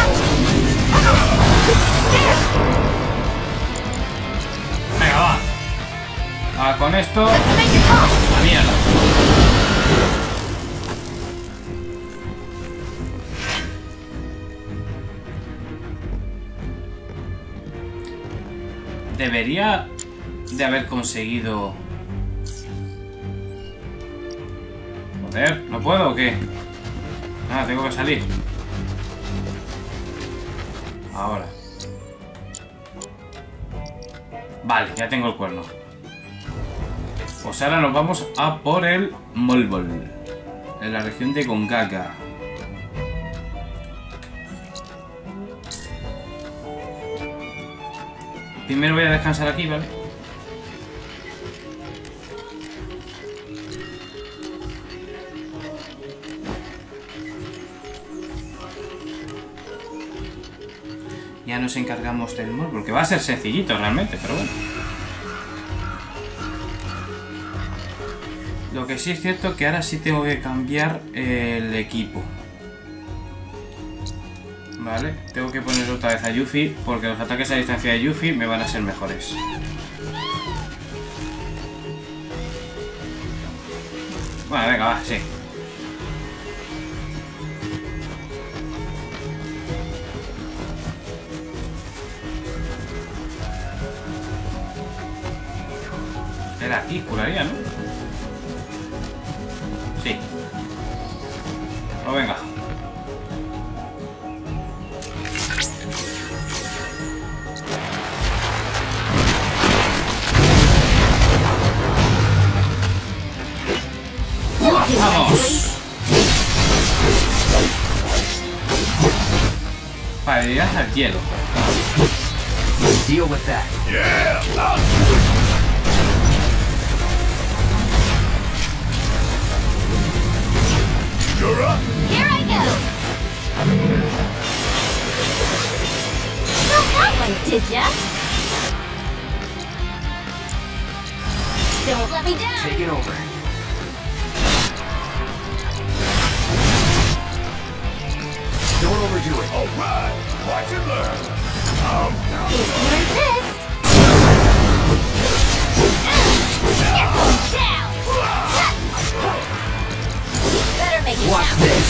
Venga, va. Ah, con esto... Let's make it home. La mierda. Debería de haber conseguido... Joder, ¿no puedo o qué? Ah, tengo que salir. Ahora. Vale, ya tengo el cuerno. Pues ahora nos vamos a por el Molbol, en la región de Gongaga. Primero voy a descansar aquí, ¿vale? Ya nos encargamos del Molbol, que va a ser sencillito realmente, pero bueno. Lo que sí es cierto que ahora sí tengo que cambiar el equipo. Vale, tengo que poner otra vez a Yuffie, porque los ataques a distancia de Yuffie me van a ser mejores. Bueno, venga, va, sí. Era aquí, juraría, ¿no? Sí. Pues venga. ¡Vamos! Vale, dirás al hielo. Deal with that. Yeah, I'll do it. You're up. Here I go! Not that one, did ya? Don't let me down! Take it over. Don't overdo it. All right, watch and learn. If you resist... Get those down! Better make it Watch count. this.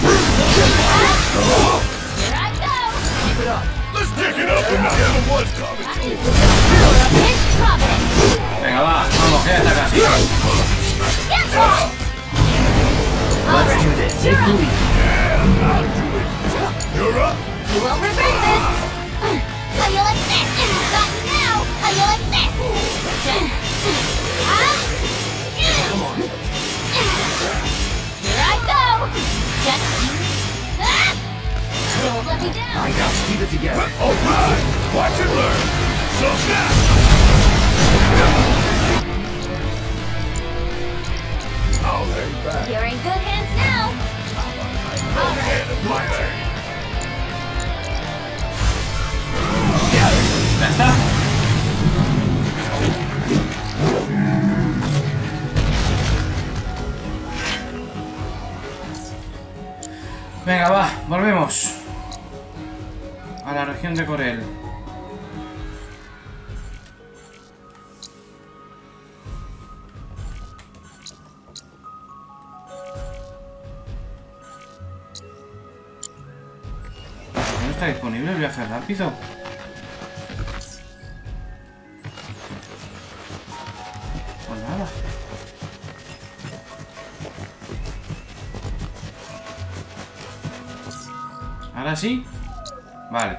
Here I go! Keep it up. Let's pick it up when the other one's coming. I need the power of his providence! Venga, va, vamos, que ya está casi. Get off! Let's do this. Take the lead. Yeah, I'll do it. You're up. You won't regret this! How you like this? Not now! How you like this? Come on. Here I go! Don't let me down! I got to keep it together. All right, watch and learn. So now. I'll hang back. You're in good hands now! My turn. Ya está. Venga, va, volvemos a la región de Corel. ¿No está disponible el viaje rápido? Pues nada. ¿Ahora sí? Vale.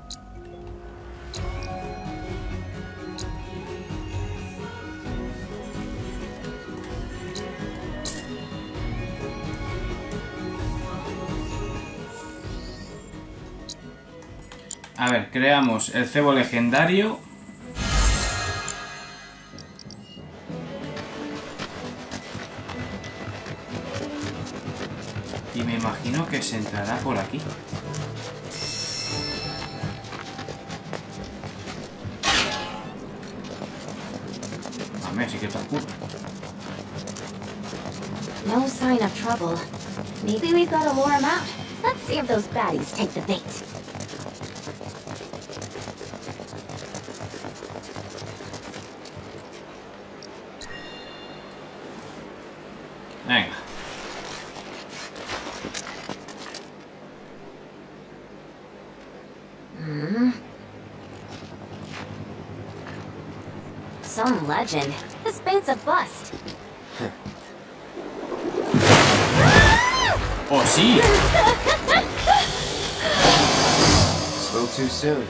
A ver, creamos el cebo legendario. Y me imagino que se entrará por aquí. Así que está oscuro. No sign of trouble. Maybe we've got to lure him out. Let's see if those baddies take the bait. Venga. Some legend. This bait's a bust. Oh, sí. Spoke too soon.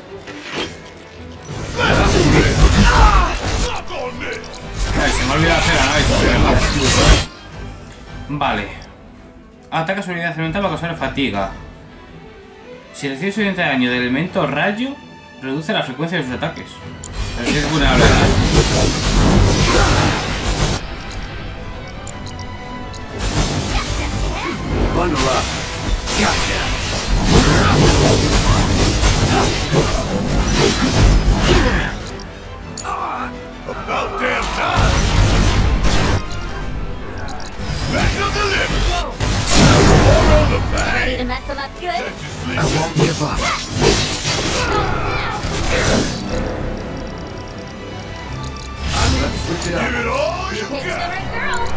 Ay, se me ha olvidado hacer análisis. Vale. Ataca su unidad elemental para causar fatiga. Si recibe suficiente daño del elemento rayo, reduce la frecuencia de sus ataques. Pero si es vulnerable. Bundle up. Gotcha. About damn time. Back of the lip. More on the bag. Ready to mess them up good? I won't give up. Let's switch it up. Give it all you Picked the got. right girl.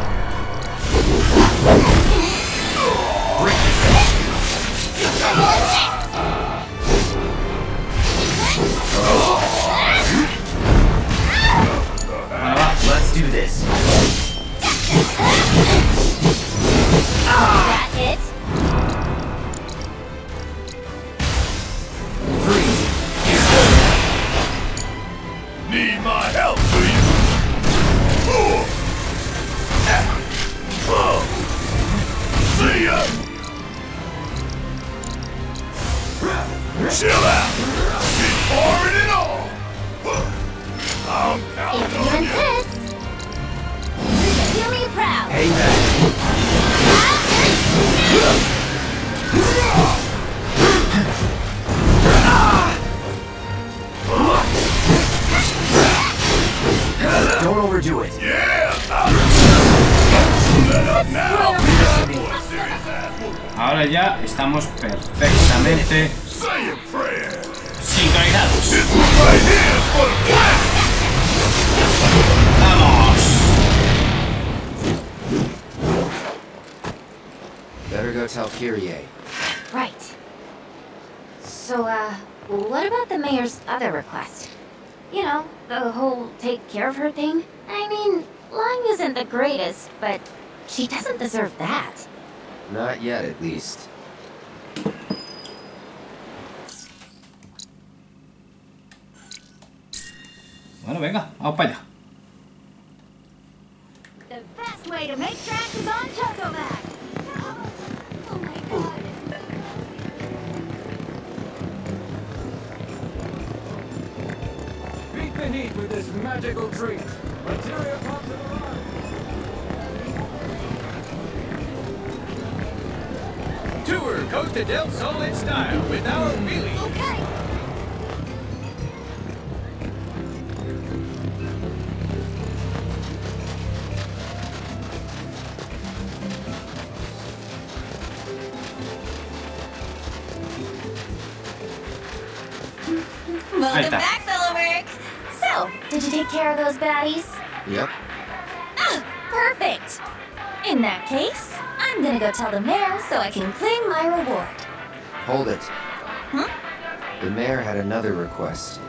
Let's do this. That it? Freeze. Need my help, do you? See ya. Chill out. Keep pouring it on. do it. Ahora ya estamos perfectamente sincronizados. ¡Vamos! Better go tell Kyrie. Right. So, what about the mayor's other request? You know, the whole take care of her thing? I mean, lying isn't the greatest, but she doesn't deserve that. Not yet, at least. Bueno, venga, vamos para allá. The best way to make tracks is on Chocoback. Oh my god. Beat the heat with this magical treat. Materia comes to the line. Tour Costa del Sol in style with our wheelie. Okay. Welcome back, fellow work. So, did you take care of those baddies? Yep. Ah, perfect. In that case, I'm gonna go tell the mayor so I can claim my reward. Hold it. Hmm? The mayor had another request.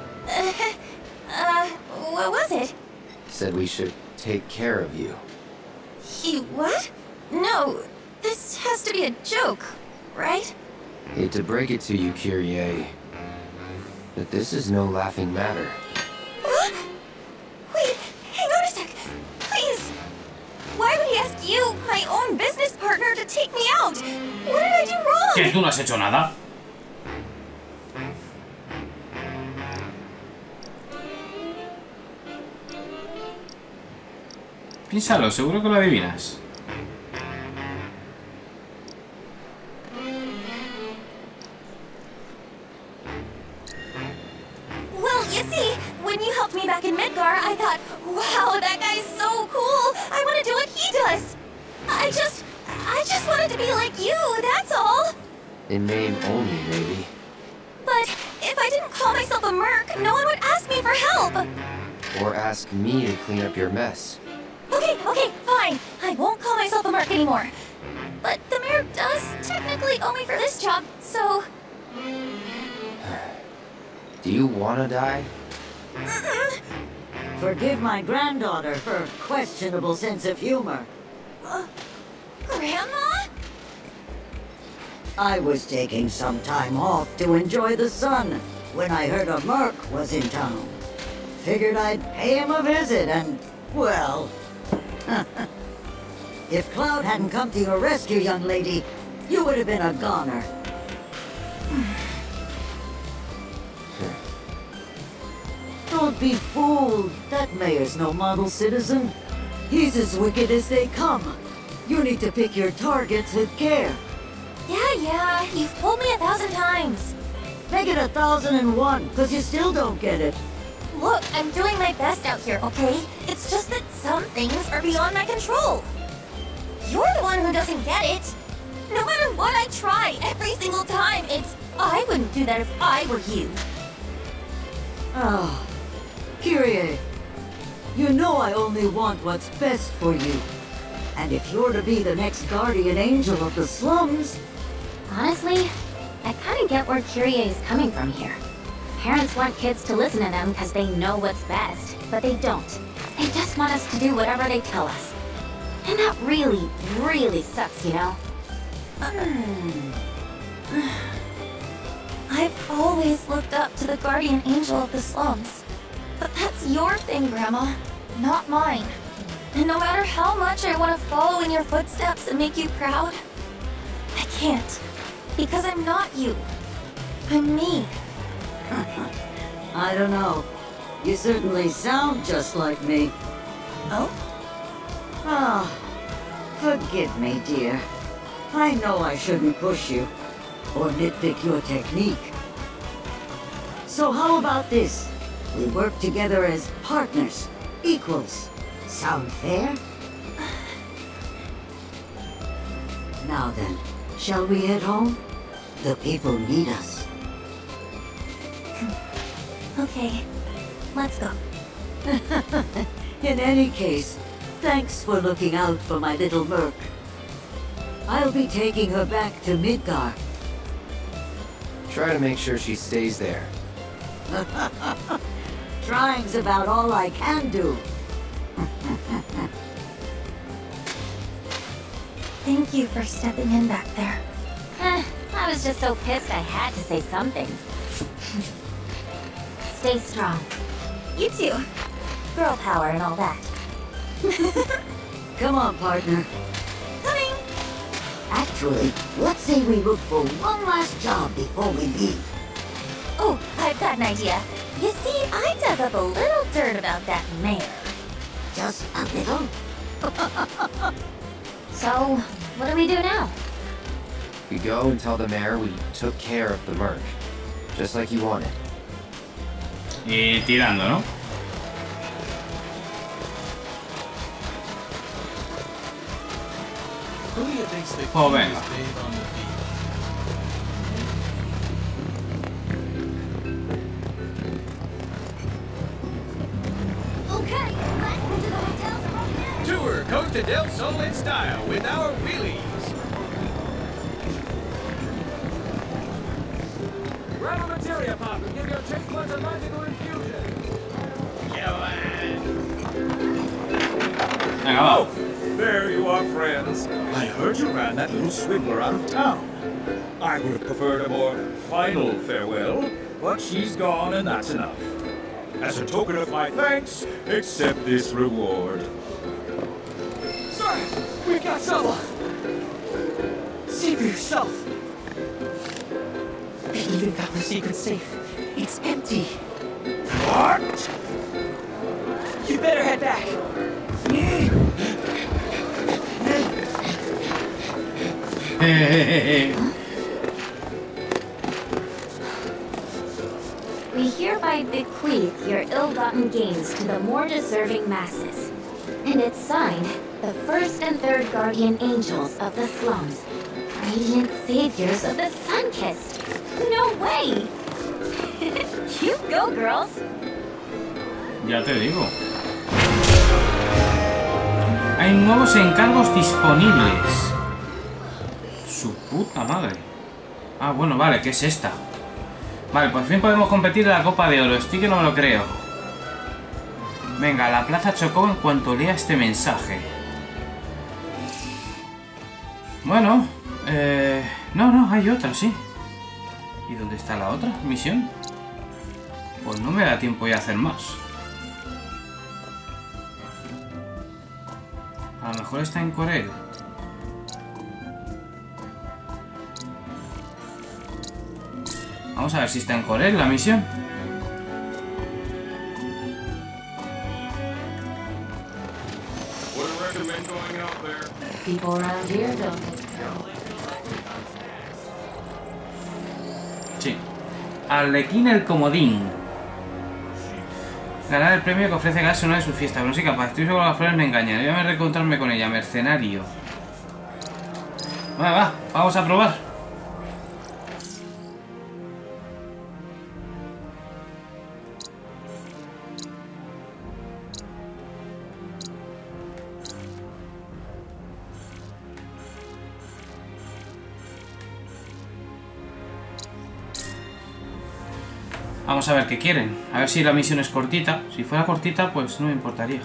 What was it? Said we should take care of you. He what? No, this has to be a joke, right? Hate to break it to you, Kyrie, but this is no laughing matter. What? Wait, hang on a sec. Please. Why would he ask you, my own business partner, to take me out? What did I do wrong? ¿Que tú no has hecho nada? Piénsalo, seguro que lo adivinas. Well, you see, when you helped me back in Midgar, I thought, wow, that guy's so cool. I want to do what he does. I just wanted to be like you, that's all. In name only, maybe. But if I didn't call myself a merc, no one would ask me for help. Or ask me to clean up your mess. Okay, fine. I won't call myself a merc anymore. But the mayor does technically owe me for this job, so... Do you wanna die? Forgive my granddaughter her questionable sense of humor. Grandma? I was taking some time off to enjoy the sun when I heard a merc was in town. Figured I'd pay him a visit and, well... If Cloud hadn't come to your rescue, young lady, you would have been a goner. Don't be fooled. That mayor's no model citizen. He's as wicked as they come. You need to pick your targets with care. Yeah, you've told me 1,000 times. Make it 1,001, because you still don't get it. Look, I'm doing my best out here, okay? It's just that some things are beyond my control. You're the one who doesn't get it. No matter what I try, every single time, I wouldn't do that if I were you. Ah, Kyrie, you know I only want what's best for you. And if you're to be the next guardian angel of the slums... Honestly, I kind of get where Kyrie is coming from here. Parents want kids to listen to them because they know what's best, but they don't. They just want us to do whatever they tell us. And that really, really sucks, you know? I've always looked up to the guardian angel of the slums. But that's your thing, Grandma, not mine. And no matter how much I want to follow in your footsteps and make you proud, I can't. Because I'm not you. I'm me. I don't know. You certainly sound just like me. Oh? Ah, forgive me, dear. I know I shouldn't push you, or nitpick your technique. So how about this? We work together as partners, Equals. Sound fair? Now then, shall we head home? The people need us. Okay, let's go. In any case, thanks for looking out for my little merc. I'll be taking her back to Midgar. Try to make sure she stays there. Trying's about all I can do. Thank you for stepping in back there. I was just so pissed I had to say something. Stay strong. You too. Girl power and all that. Come on, partner. Coming! Actually, let's say we look for one last job before we leave. Oh, I've got an idea. You see, I dug up a little dirt about that mayor. Just a little? So, what do we do now? We go and tell the mayor we took care of the merc. Just like you wanted. Y tirando, ¿no? Pues venga. Okay, let's go to the hotel. Tour Costa del Sol in style with our wheelies. Grab a materia pop and give your taste buds a magical infusion. Oh, there you are, friends. I heard you ran that little swiggler out of town. I would have preferred a more final farewell, but she's gone and that's enough. As a token of my thanks, accept this reward. Sir, we've got trouble. See for yourself. We even got the secret safe. It's empty. What? You better head back. We hereby bequeath your ill-gotten gains to the more deserving masses. And it's signed, the first and third guardian angels of the slums, radiant saviors of the sun-kissed. No way! You go, girls! Ya te digo. Hay nuevos encargos disponibles. Su puta madre. Ah, bueno, vale, ¿qué es esta? Vale, por fin podemos competir en la Copa de Oro. Estoy que no me lo creo. Venga, la plaza chocó en cuanto lea este mensaje. Bueno, no, hay otra, sí. ¿Y dónde está la otra misión? Pues no me da tiempo ya a hacer más. A lo mejor está en Corel. Vamos a ver si está en Corel la misión. People around here don't. Sí. Arlequín el comodín. Ganar el premio que ofrece Gas en una de sus fiestas. No soy capaz. Estoy seguro que las flores me engañan. Voy a reencontrarme con ella. Mercenario. Bueno, va. Vamos a probar. Vamos a ver qué quieren. A ver si la misión es cortita. Si fuera cortita, pues no me importaría.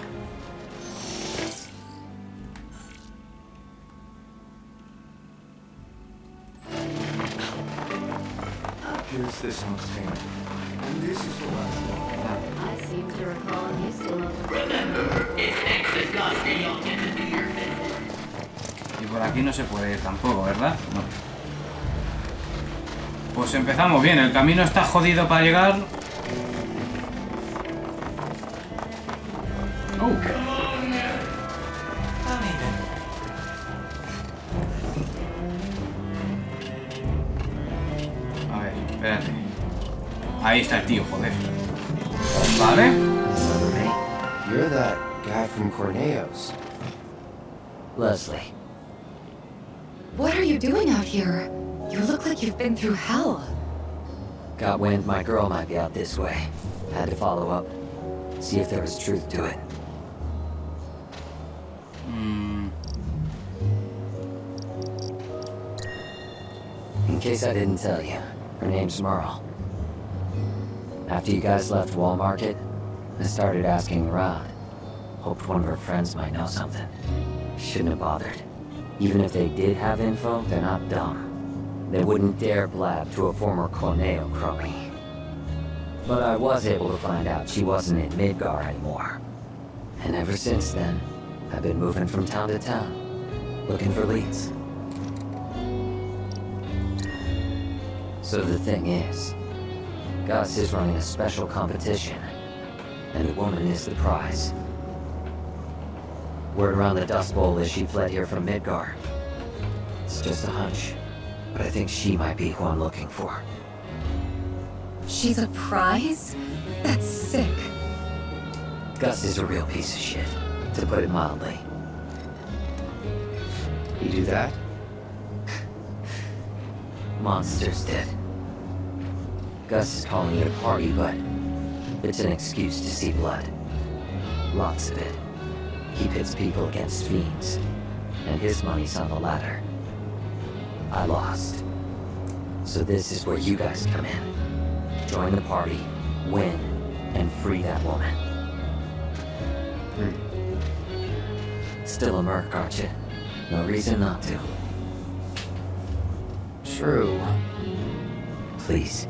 Here's this next payment. And this is the last one. I seem to recall you still on. Remember, it's exit got beyond into your head. Y por aquí no se puede ir tampoco, ¿verdad? No. Pues empezamos bien. El camino está jodido para llegar. A ver, espérate. Ahí está el tío, joder. Vale. You're that guy from Corneo's. Leslie. What are you doing out here? You look like you've been through hell. Got wind my girl might be out this way. Had to follow up. See if there was truth to it. In case I didn't tell you, her name's Merle. After you guys left Wall Market, I started asking around. Hoped one of her friends might know something. Shouldn't have bothered. Even if they did have info, they're not dumb. They wouldn't dare blab to a former Corneo crony. But I was able to find out she wasn't in Midgar anymore. And ever since then, I've been moving from town to town, looking for leads. So the thing is, Gus is running a special competition, and the woman is the prize. Word around the Dust Bowl is she fled here from Midgar. It's just a hunch, but I think she might be who I'm looking for. She's a prize? That's sick. Gus is a real piece of shit, to put it mildly. You do that? Monsters did. Gus is calling it a party, but it's an excuse to see blood. Lots of it. He pits people against fiends, and his money's on the ladder. I lost. So this is where you guys come in. Join the party, win, and free that woman. Still a merc, aren't you? No reason not to. True. Please.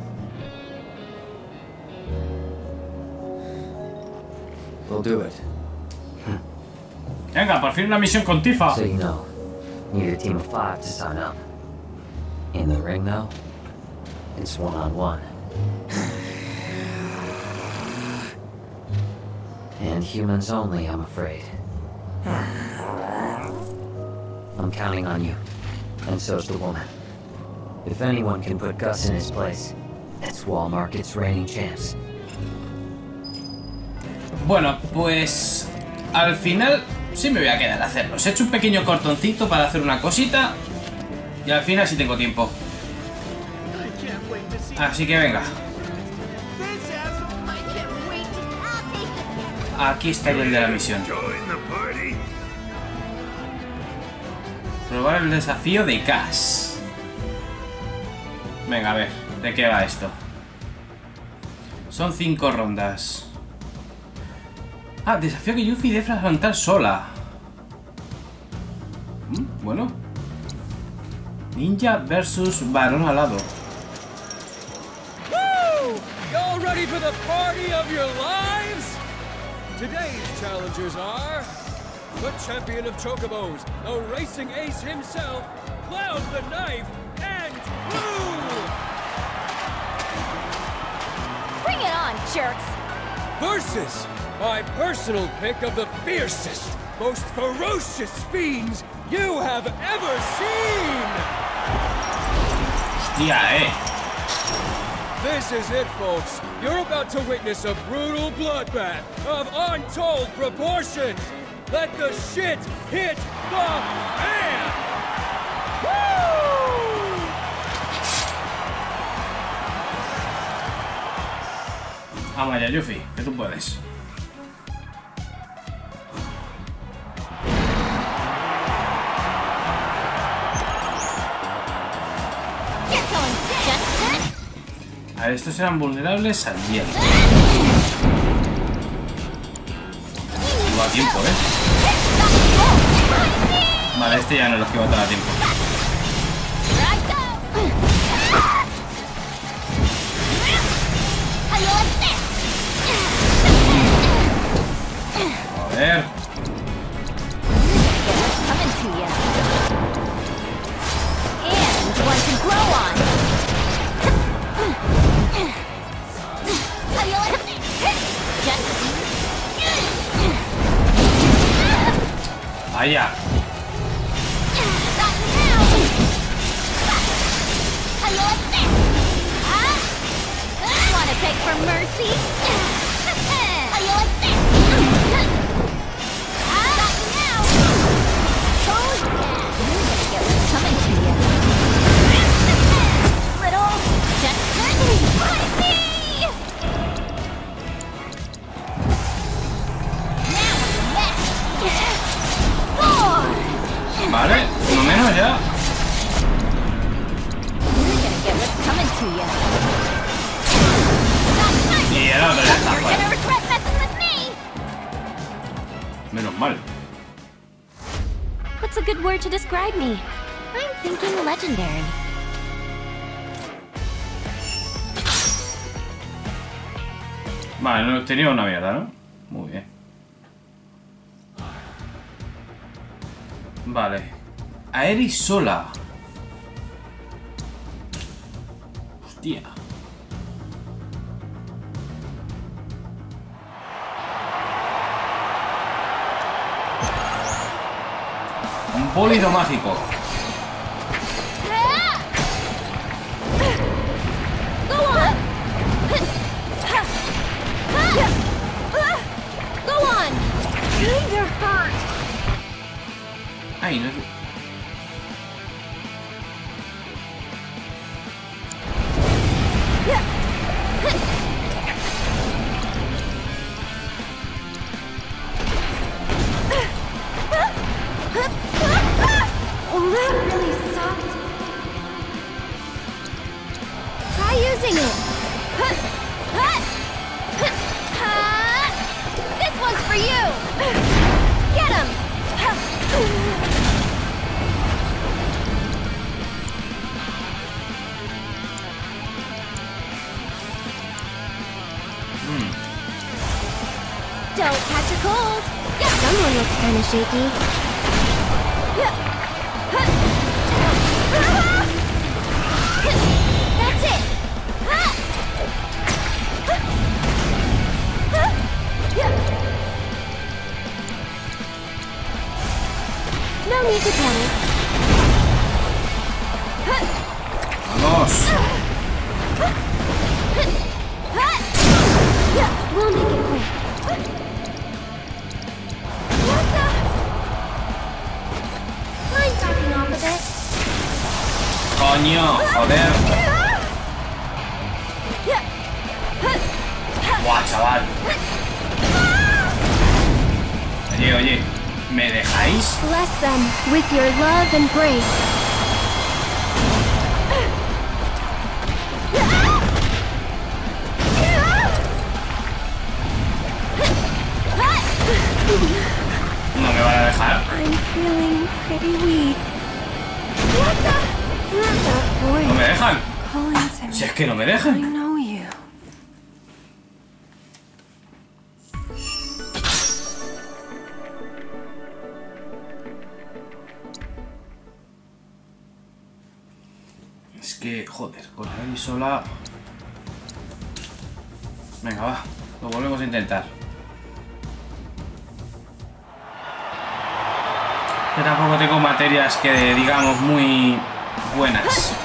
We'll do it. Venga, por fin una misión con Tifa. So you know, need a team of 5 to sign up. In the ring, though, it's one-on-one. And humans only, I'm afraid. I'm counting on you, and so's the woman. If anyone can put Gus in his place, it's Wall Market's reigning champs. Bueno, pues al final sí me voy a quedar a hacerlo. Os he hecho un pequeño cortoncito para hacer una cosita y al final sí tengo tiempo. Así que venga. Aquí está el de la misión. Probar el desafío de Cass. Venga, a ver, ¿de qué va esto? Son 5 rondas. Ah, desafío que Yuffie debe afrontar sola. Bueno. Ninja versus varón alado. Woo! Y'all ready for the party of your lives? Today's challengers are the champion of Chocobos, the racing ace himself, Cloud the Knife, and Blue! Bring it on, jerks! Versus my personal pick of the fiercest, most ferocious fiends you have ever seen! Hostia, This is it, folks. You're about to witness a brutal bloodbath of untold proportions. Let the shit hit the fan! Woo! Vamos allá, Yuffie, que tú puedes. A ver, estos eran vulnerables al hielo. No va a tiempo, Vale, este ya no lo esquivo todo a tiempo. Joder. Vaya. Wanna beg for mercy? How you like this? Vale, uno menos ya. Y el otro ya está fuera. Menos mal. What's a good word to describe me? I'm thinking legendary. Vale, no tenía una mierda, ¿no? Muy bien. Vale. Aeris sola. Hostia. Un bólido mágico. Ay, no. Oh, that really sucked. Try using it. This one's for you. Get him. Don't catch a cold. Yeah. Someone looks kind of shaky. That's it. No need to panic. Vamos. We'll make it quick. What the? Mind backing off a bit? Coño, joder. Guau, chaval. Oye, oye, ¿me dejáis? Bless them with your love and grace. No me van a dejar. I'm feeling pretty weak. What the? Not that voice. No me dejan. Calling to me. Si es que no me dejan. I know you. Es que, joder, con Aeris sola. Venga, va. Lo volvemos a intentar. Que tampoco tengo materias que digamos muy buenas.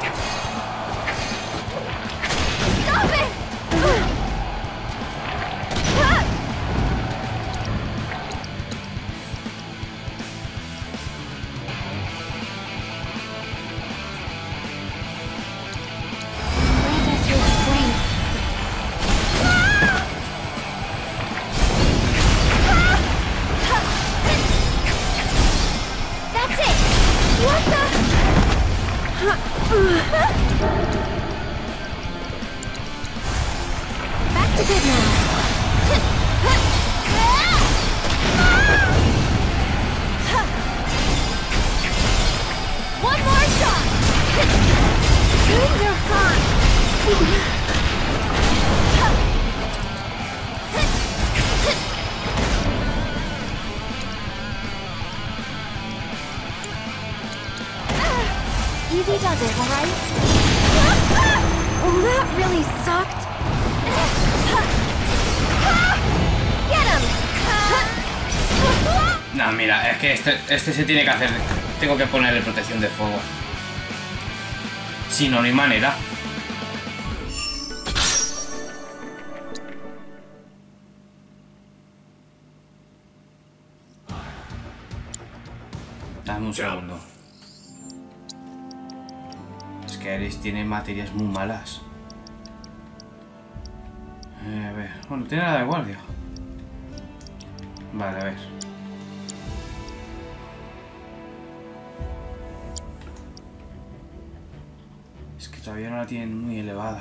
Back to good now. One more shot. You're hurt. Easy does it, alright? Oh, that really sucked. Get him! No, mira, es que este se tiene que hacer. Tengo que ponerle protección de fuego. Si no, no hay manera. Dame un segundo. Es que Aeris tiene materias muy malas. A ver, bueno, tiene la de guardia. Vale, a ver. todavía no la tienen muy elevada.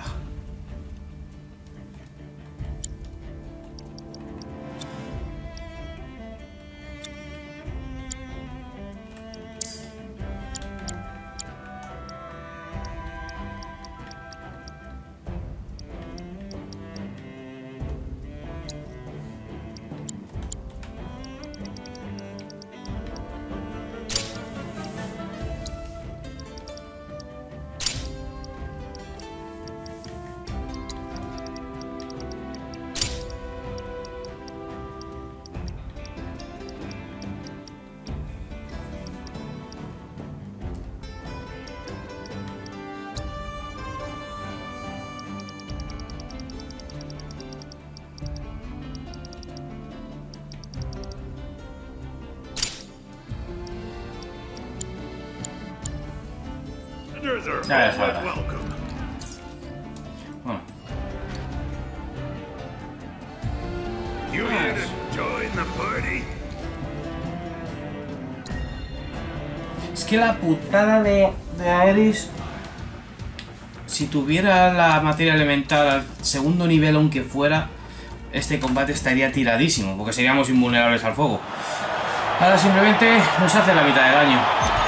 Ya es hora. Bueno. You here to join the party? Es que la putada de Aeris, si tuviera la materia elemental al segundo nivel aunque fuera, este combate estaría tiradísimo, porque seríamos invulnerables al fuego. Ahora simplemente nos hace la mitad de daño.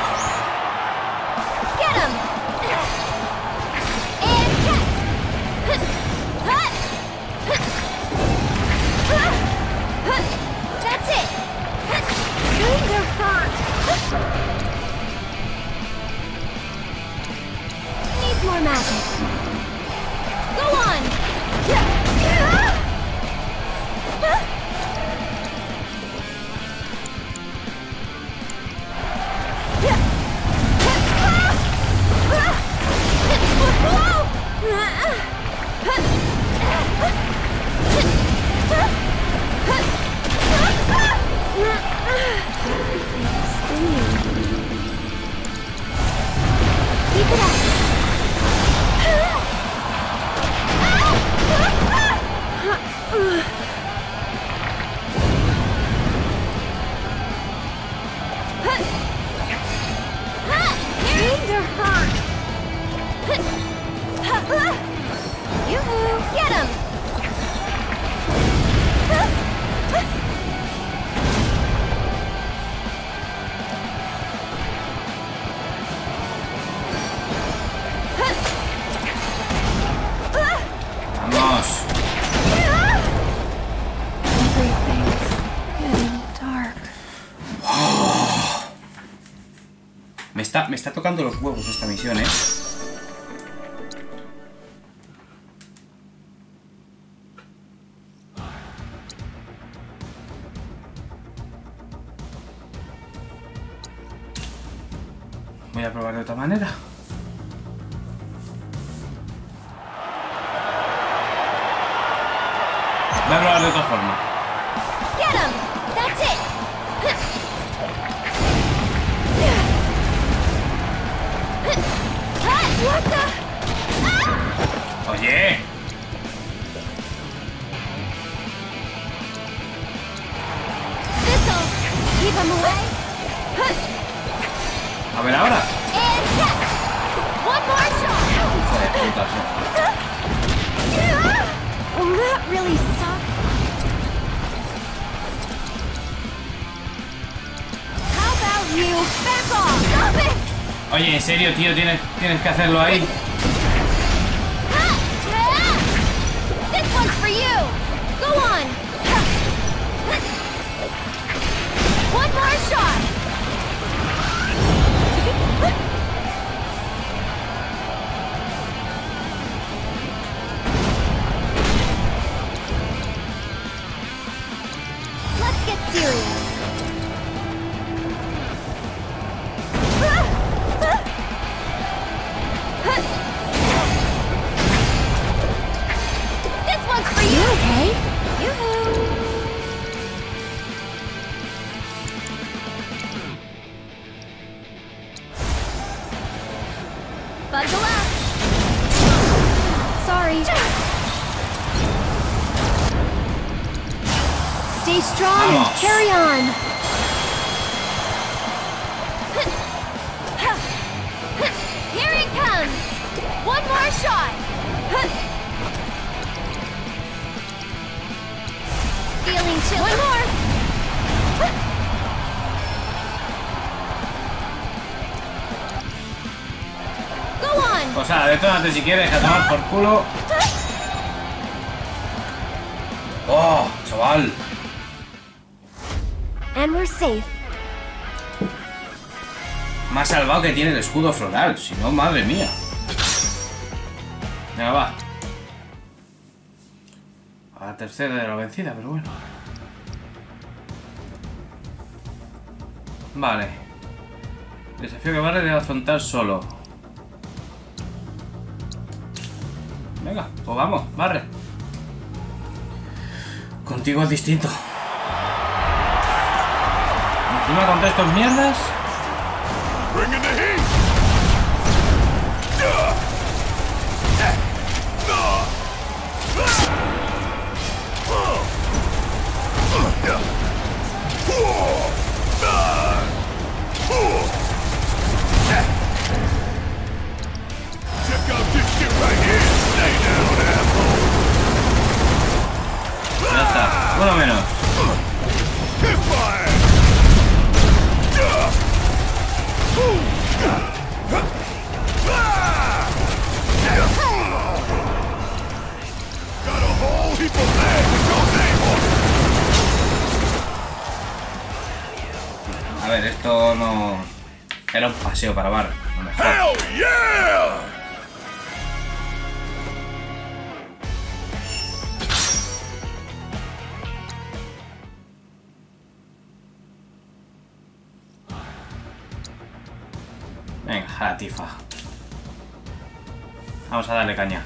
More magic. Go on. Keep it up. Finger hurt. Yoo-hoo! Get him! Vamos. Me está tocando los huevos esta misión, ¿eh? Voy a probar de otra manera. Voy a probar de otra forma. Get him! That's it! What the? Oye. This'll keep him away. A ver ahora. And catch! One more shot! Hijo de puta, sí. Oh, that really sucked. How about you back off? Stop it! Oye, en serio, tío, tienes que hacerlo ahí. This one's for you. Go on. One more shot. Let's get serious. This one's for you. Okay? Yoo-hoo. Buckle up. Sorry. Stay strong and carry on. Here it comes. One more more shot! Feeling chill. One more! Go on! O sea, detónate si quieres, a tomar por culo. ¡Oh, chaval! And we're safe. Más salvado que tiene el escudo floral, si no, madre mía. Venga, va. A la tercera de la vencida, pero bueno. Vale. Desafío que barre de afrontar solo. Venga, pues vamos, barre. Contigo es distinto. Encima con todas estas mierdas. Bringing the heat. Check out this shit right here. Stay down, asshole. Ya está, uno menos. Hit fire. Got a whole heap of lead with your name on it. A ver, esto no... Era un paseo para bar, no me jodas. Hell yeah! Venga, a la tifa. Vamos a darle caña.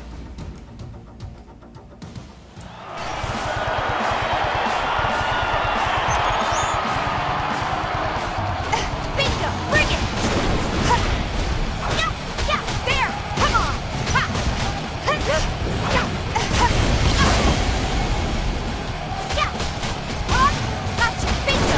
Bingo! Bring it! Yeah, yeah, there! Come on! Ha! Yeah! Gotcha! Bingo!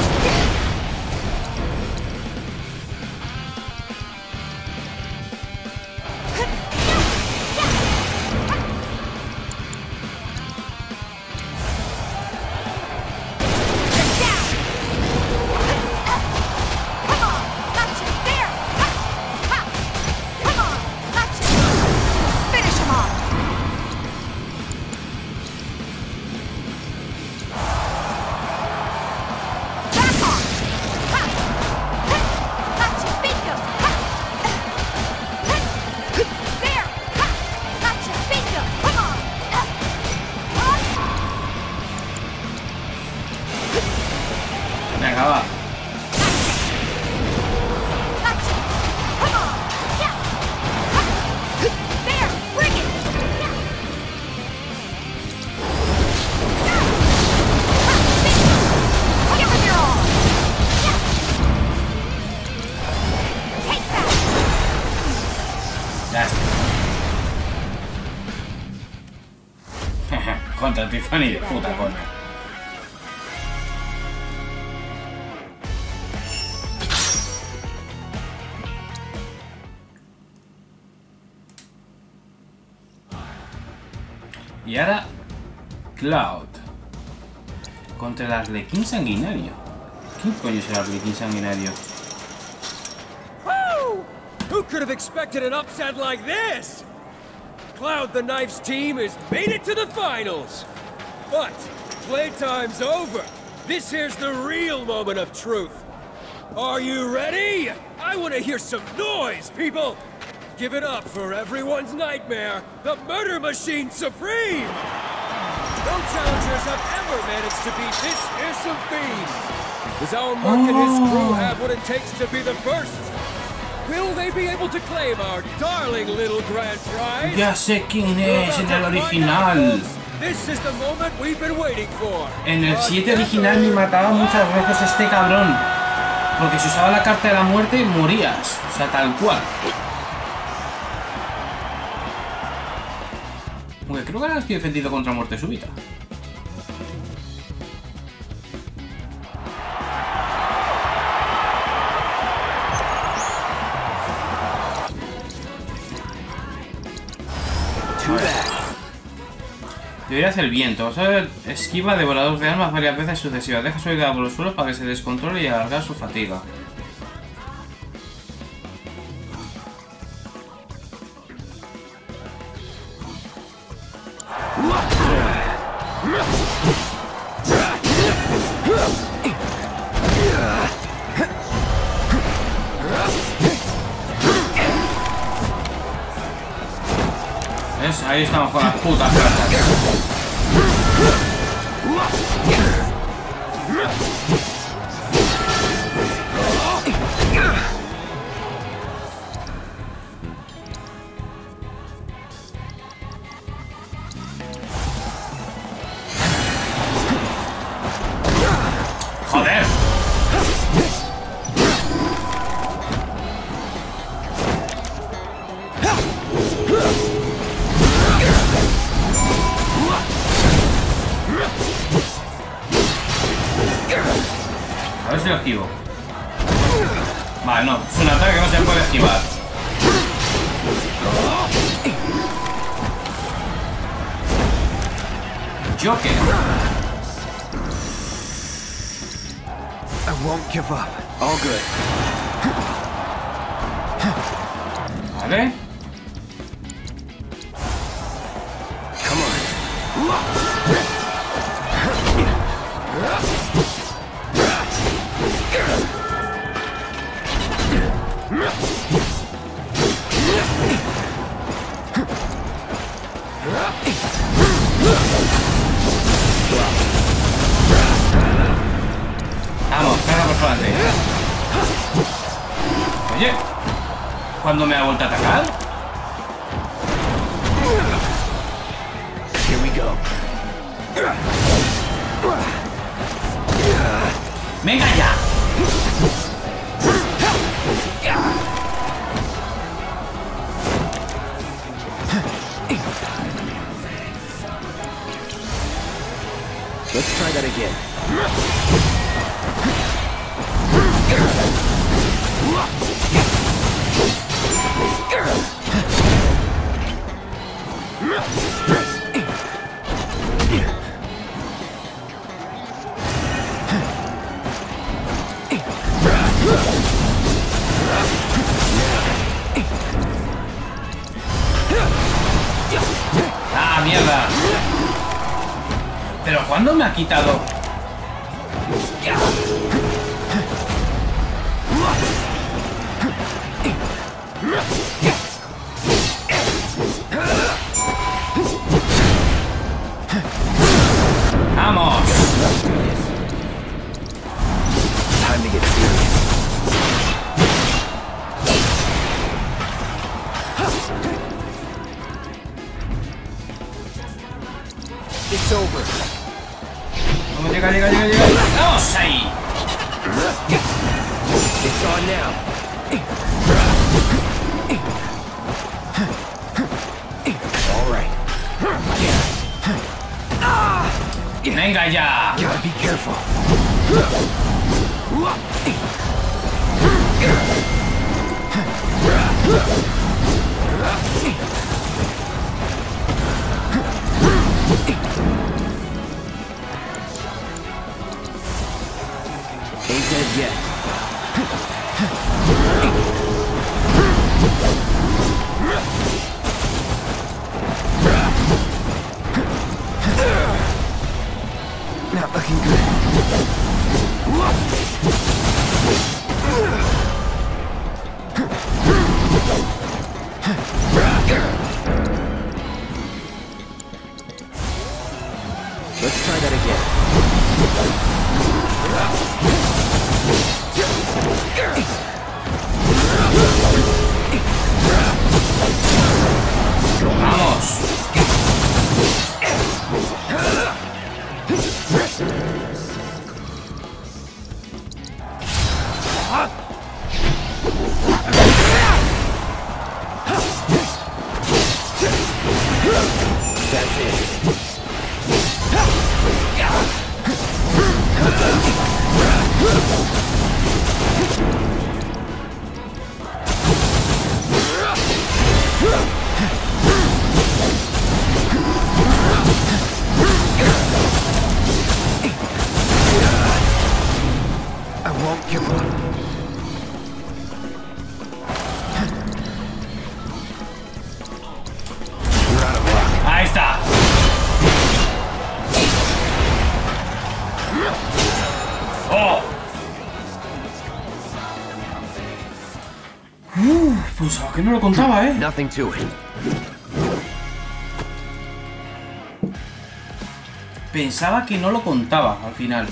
Venga, va. Ya está. Contra Tiffany de puta coña. Y ahora Cloud contra el Arlequín Sanguinario. ¿Quién coño es el Arlequín Sanguinario? Woo! Who could have expected an upset like this? Cloud the Knife's team has made it to the finals. But playtime's over. This here's the real moment of truth. Are you ready? I want to hear some noise, people. Give it up for everyone's nightmare, the Murder Machine Supreme! No challengers have ever managed to beat this fearsome fiend. Does our Merc and his crew have what it takes to be the first? Will they be able to claim our darling little grand prize? Ya sé quién es en el original. This is the moment we've been waiting for. En el 7 original me mataba muchas veces este cabrón. Porque si usaba la carta de la muerte, morías. O sea, tal cual. Aunque creo que ahora estoy defendido contra muerte súbita. Debería hacer el viento. O sea, esquiva devoradores de almas varias veces sucesivas. Deja su hígado por los suelos para que se descontrole y alargar su fatiga. ¿Ves? Ahí estamos con las putas cartas. ¡Joder! A ver si lo esquivo. Vale, no. Es un ataque que no se puede esquivar. Joker. I won't give up. All good. Vale. Come on. Vamos, carga por delante. Oye, ¿cuándo me ha vuelto a atacar? Here we go. ¡Venga ya! Let's try that again. ¡Ah, mierda! ¿Pero cuándo me ha quitado? ¡Vamos! Time to get serious. It's over. Vamos, llega. ¡Vamos ahí! It's on now. All right. ¡Venga ya! Gotta be careful. Ain't dead yet. Not looking good. Let's try that again. ¡Vamos! won't give up. You're out of luck. Ahí está. ¡Oh! Pues a que no lo contaba, ¿eh? Nothing to it. Pensaba que no lo contaba al final.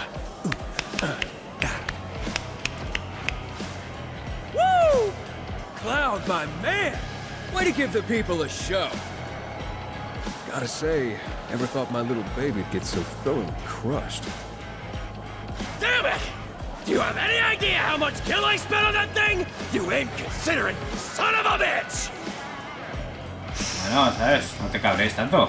Woo! Cloud, my man! Way to give the people a show. Gotta say, never thought my little baby'd get so thoroughly crushed. Damn it! Do you have any idea how much kill I spent on that thing? You inconsiderate son of a bitch! Bueno, ¿sabes? No te cabres tanto.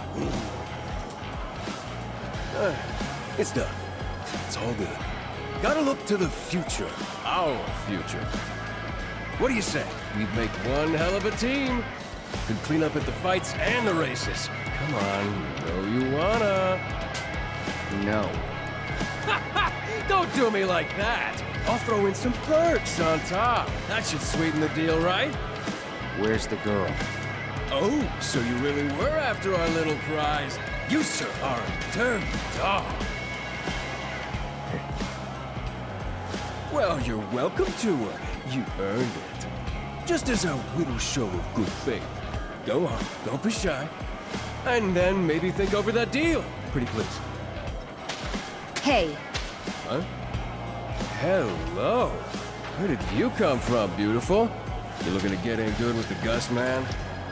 It's done. It's all good. Gotta look to the future. Our future. What do you say? We'd make one hell of a team. Could clean up at the fights and the races. Come on, you know you wanna. No. Don't do me like that! I'll throw in some perks on top. That should sweeten the deal, right? Where's the girl? Oh, so you really were after our little prize. You, sir, are a dirty dog. Well, you're welcome to her. You earned it. Just as a little show of good faith. Go on, don't be shy. And then maybe think over that deal. Pretty please. Hey. Huh? Hello. Where did you come from, beautiful? You looking to get in good with the Gus man?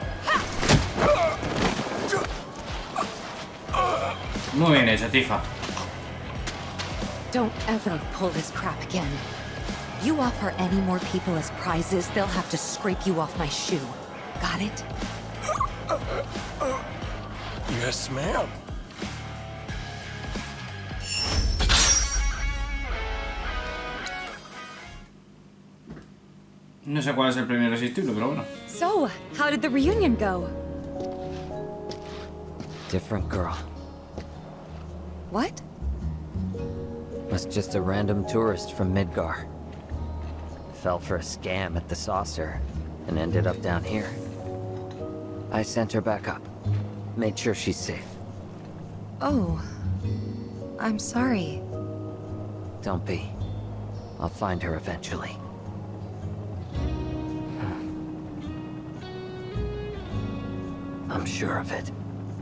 Muy bien hecho, Tifa. Don't ever pull this crap again. You offer any more people as prizes, they'll have to scrape you off my shoe. Got it? Yes, ma'am. No sé cuál es el primero irresistible, pero bueno. So, how did the reunion go? Different girl. What? Was just a random tourist from Midgar. Fell for a scam at the saucer and ended up down here. I sent her back up. Made sure she's safe. Oh. I'm sorry. Don't be. I'll find her eventually. I'm sure of it.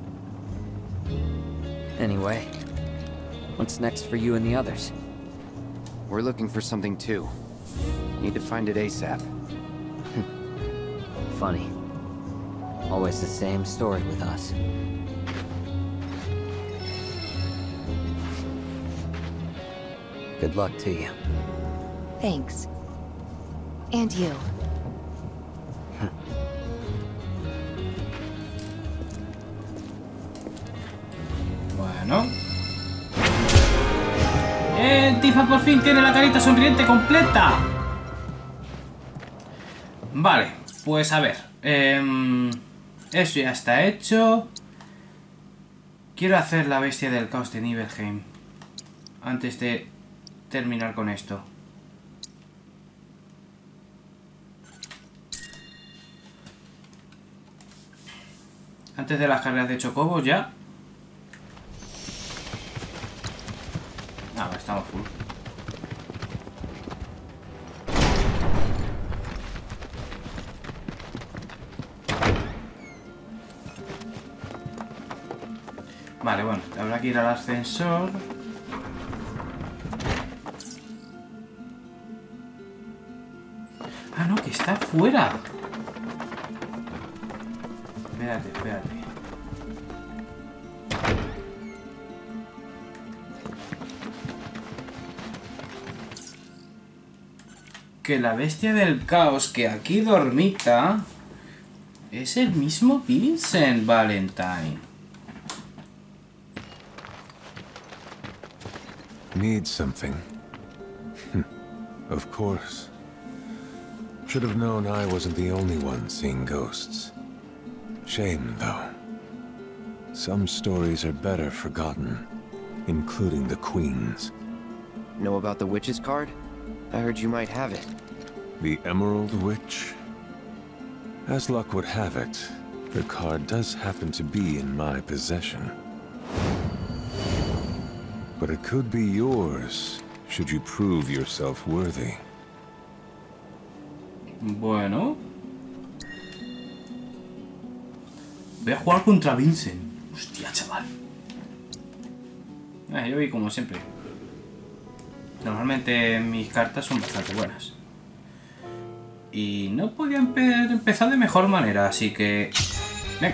Anyway, what's next for you and the others? We're looking for something too. Need to find it ASAP. Funny. Always the same story with us. Good luck to you. Thanks. And you. Bueno. Tifa por fin tiene la carita sonriente completa. Vale, pues a ver. Eso ya está hecho. Quiero hacer la bestia del caos de Nibelheim antes de terminar con esto. Antes de las carreras de chocobos ya. Estamos full. Vale, bueno, habrá que ir al ascensor. Ah, no, que está fuera. Espérate, espérate. Que la bestia del caos que aquí dormita es el mismo Vincent Valentine. Need something? Of course. Should have known I wasn't the only one seeing ghosts. Shame, though. Some stories are better forgotten, including the Queen's. Know about the witch's card? I heard you might have it. The Emerald Witch? As luck would have it, the card does happen to be in my possession. But it could be yours, should you prove yourself worthy. Bueno. Voy a jugar contra Vincent. Hostia, chaval. Yo vi como siempre. Normalmente mis cartas son bastante buenas. Y no podía empezar de mejor manera, así que... Venga.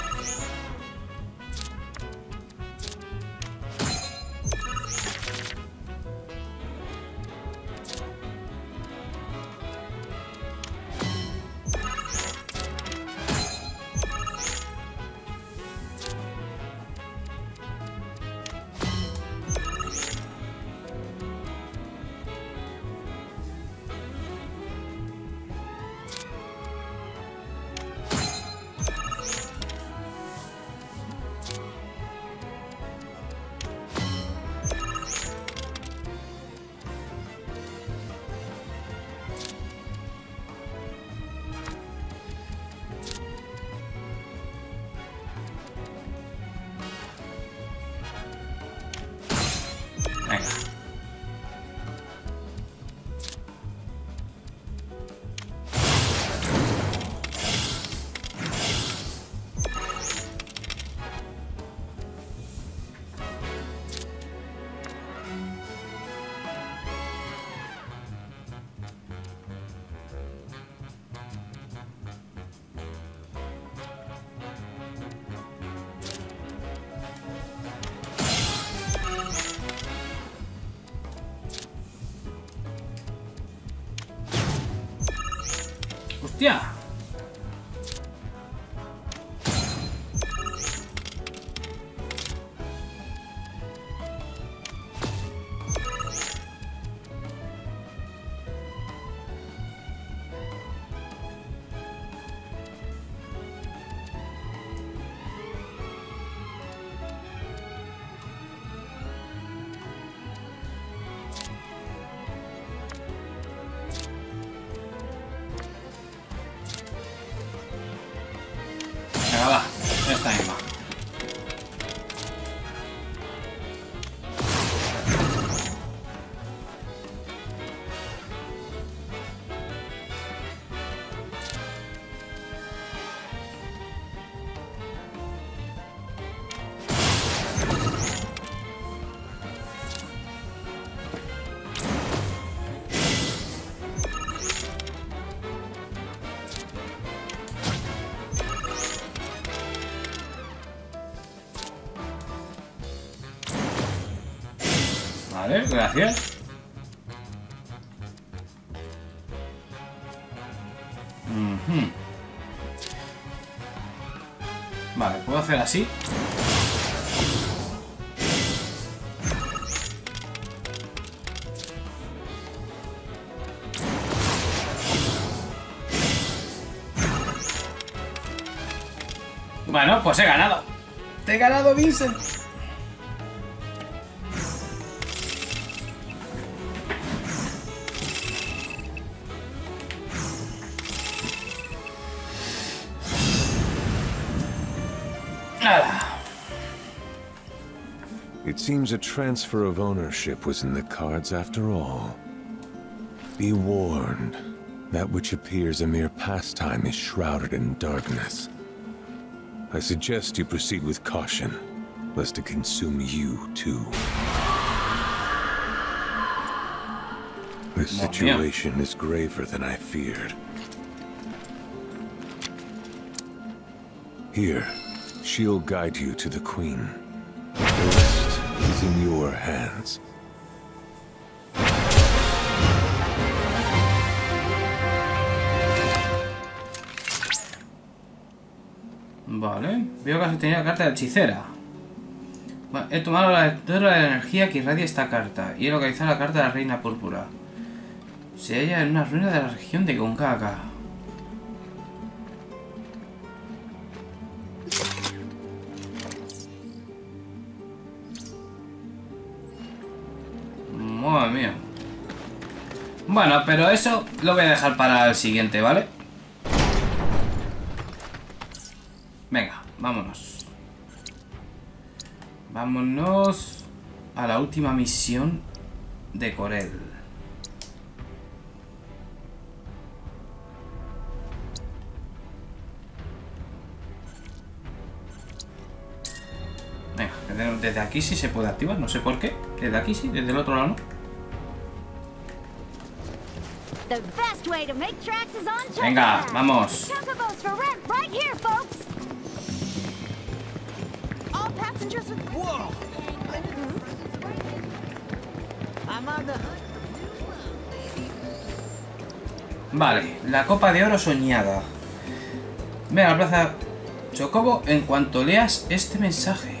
¡Hostia! Venga, va, esta misma. Vale, gracias. Vale, puedo hacer así. Bueno, pues he ganado. Te he ganado, Vincent. It seems a transfer of ownership was in the cards after all. Be warned, that which appears a mere pastime is shrouded in darkness. I suggest you proceed with caution, lest it consume you too. The situation is graver than I feared. Here, she'll guide you to the Queen. The rest is in your hands. Vale, veo que has obtenido la carta de hechicera. Bueno, he tomado la lectura de la energía que irradia esta carta y he localizado la carta de la reina púrpura. Se halla en una ruina de la región de Gongaga. Madre mía. Bueno, pero eso lo voy a dejar para el siguiente, ¿vale? Venga, vámonos. Vámonos a la última misión de Corel. Venga, desde aquí sí se puede activar, no sé por qué. Desde aquí sí, desde el otro lado no. Venga, vamos. Vale, la copa de oro soñada. Ve a la plaza Chocobo en cuanto leas este mensaje.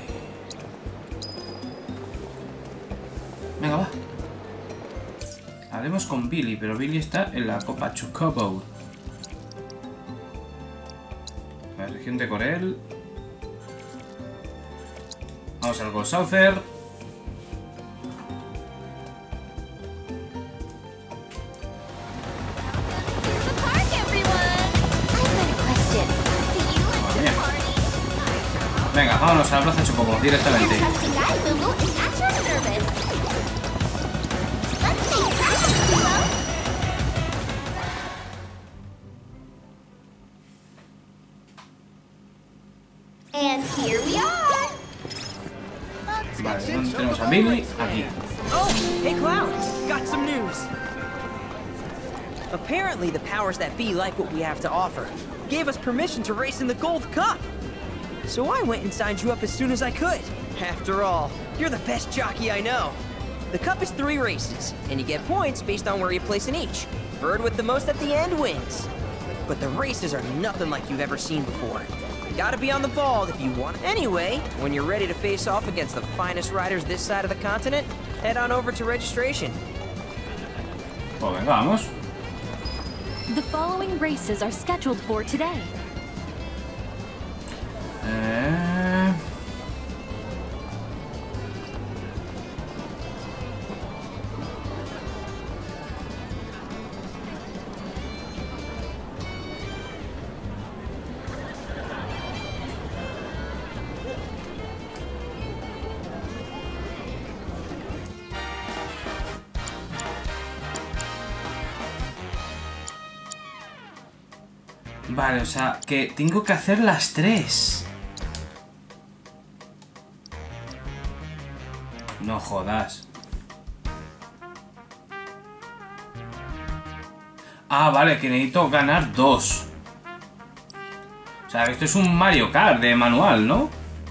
Venga, va. Hablemos con Billy, pero Billy está en la copa Chocobo. La región de Corel. Vamos al Gold Saucer. Venga, vámonos a la plaza Chocobo directamente. Vale, ¿dónde tenemos a Billy? Aquí. Oh, hey Cloud, got some news. Apparently the powers that be like what we have to offer. Gave us permission to race in the Gold Cup. So I went and signed you up as soon as I could. After all, you're the best jockey I know. The cup is 3 races, and you get points based on where you place in each. Bird with the most at the end wins. But the races are nothing like you've ever seen before. You gotta be on the ball if you want. Anyway, when you're ready to face off against the finest riders this side of the continent, head on over to registration. Pues venga, vamos. The following races are scheduled for today. Vale, o sea, que tengo que hacer las 3. No jodas. Ah, vale, que necesito ganar 2. O sea, esto es un Mario Kart de manual, ¿no?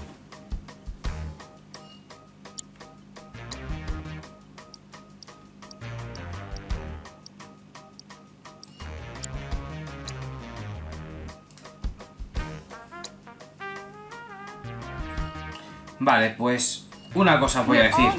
Vale, pues una cosa voy a decir.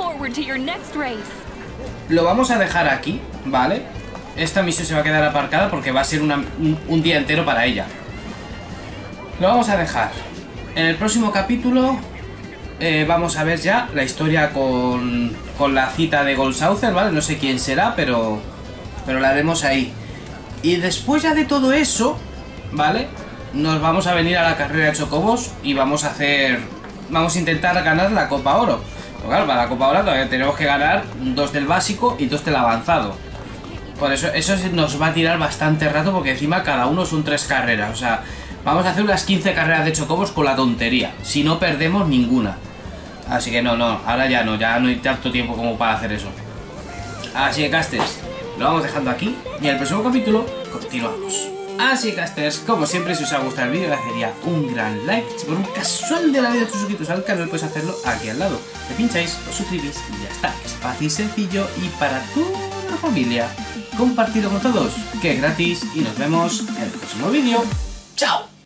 Lo vamos a dejar aquí, ¿vale? Esta misión se va a quedar aparcada porque va a ser un día entero para ella. Lo vamos a dejar. En el próximo capítulo vamos a ver ya la historia con la cita de Gold Saucer, ¿vale? No sé quién será, pero la haremos ahí. Y después ya de todo eso, ¿vale? Nos vamos a venir a la carrera de Chocobos y vamos a intentar ganar la Copa Oro. Pero claro, para la Copa Oro todavía tenemos que ganar 2 del básico y 2 del avanzado. Por eso nos va a tirar bastante rato porque encima cada uno son 3 carreras. O sea, vamos a hacer unas 15 carreras de Chocobos con la tontería. Si no perdemos ninguna. Así que no, ahora ya no hay tanto tiempo como para hacer eso. Así que casters, lo vamos dejando aquí y en el próximo capítulo continuamos. Así que casters, como siempre, si os ha gustado el vídeo, le haría un gran like. Si por un casual de la vida estáis suscritos al canal, podéis hacerlo aquí al lado. Le pincháis, os suscribís y ya está. Es fácil y sencillo y para toda la familia. Compartido con todos, que es gratis y nos vemos en el próximo vídeo. ¡Chao!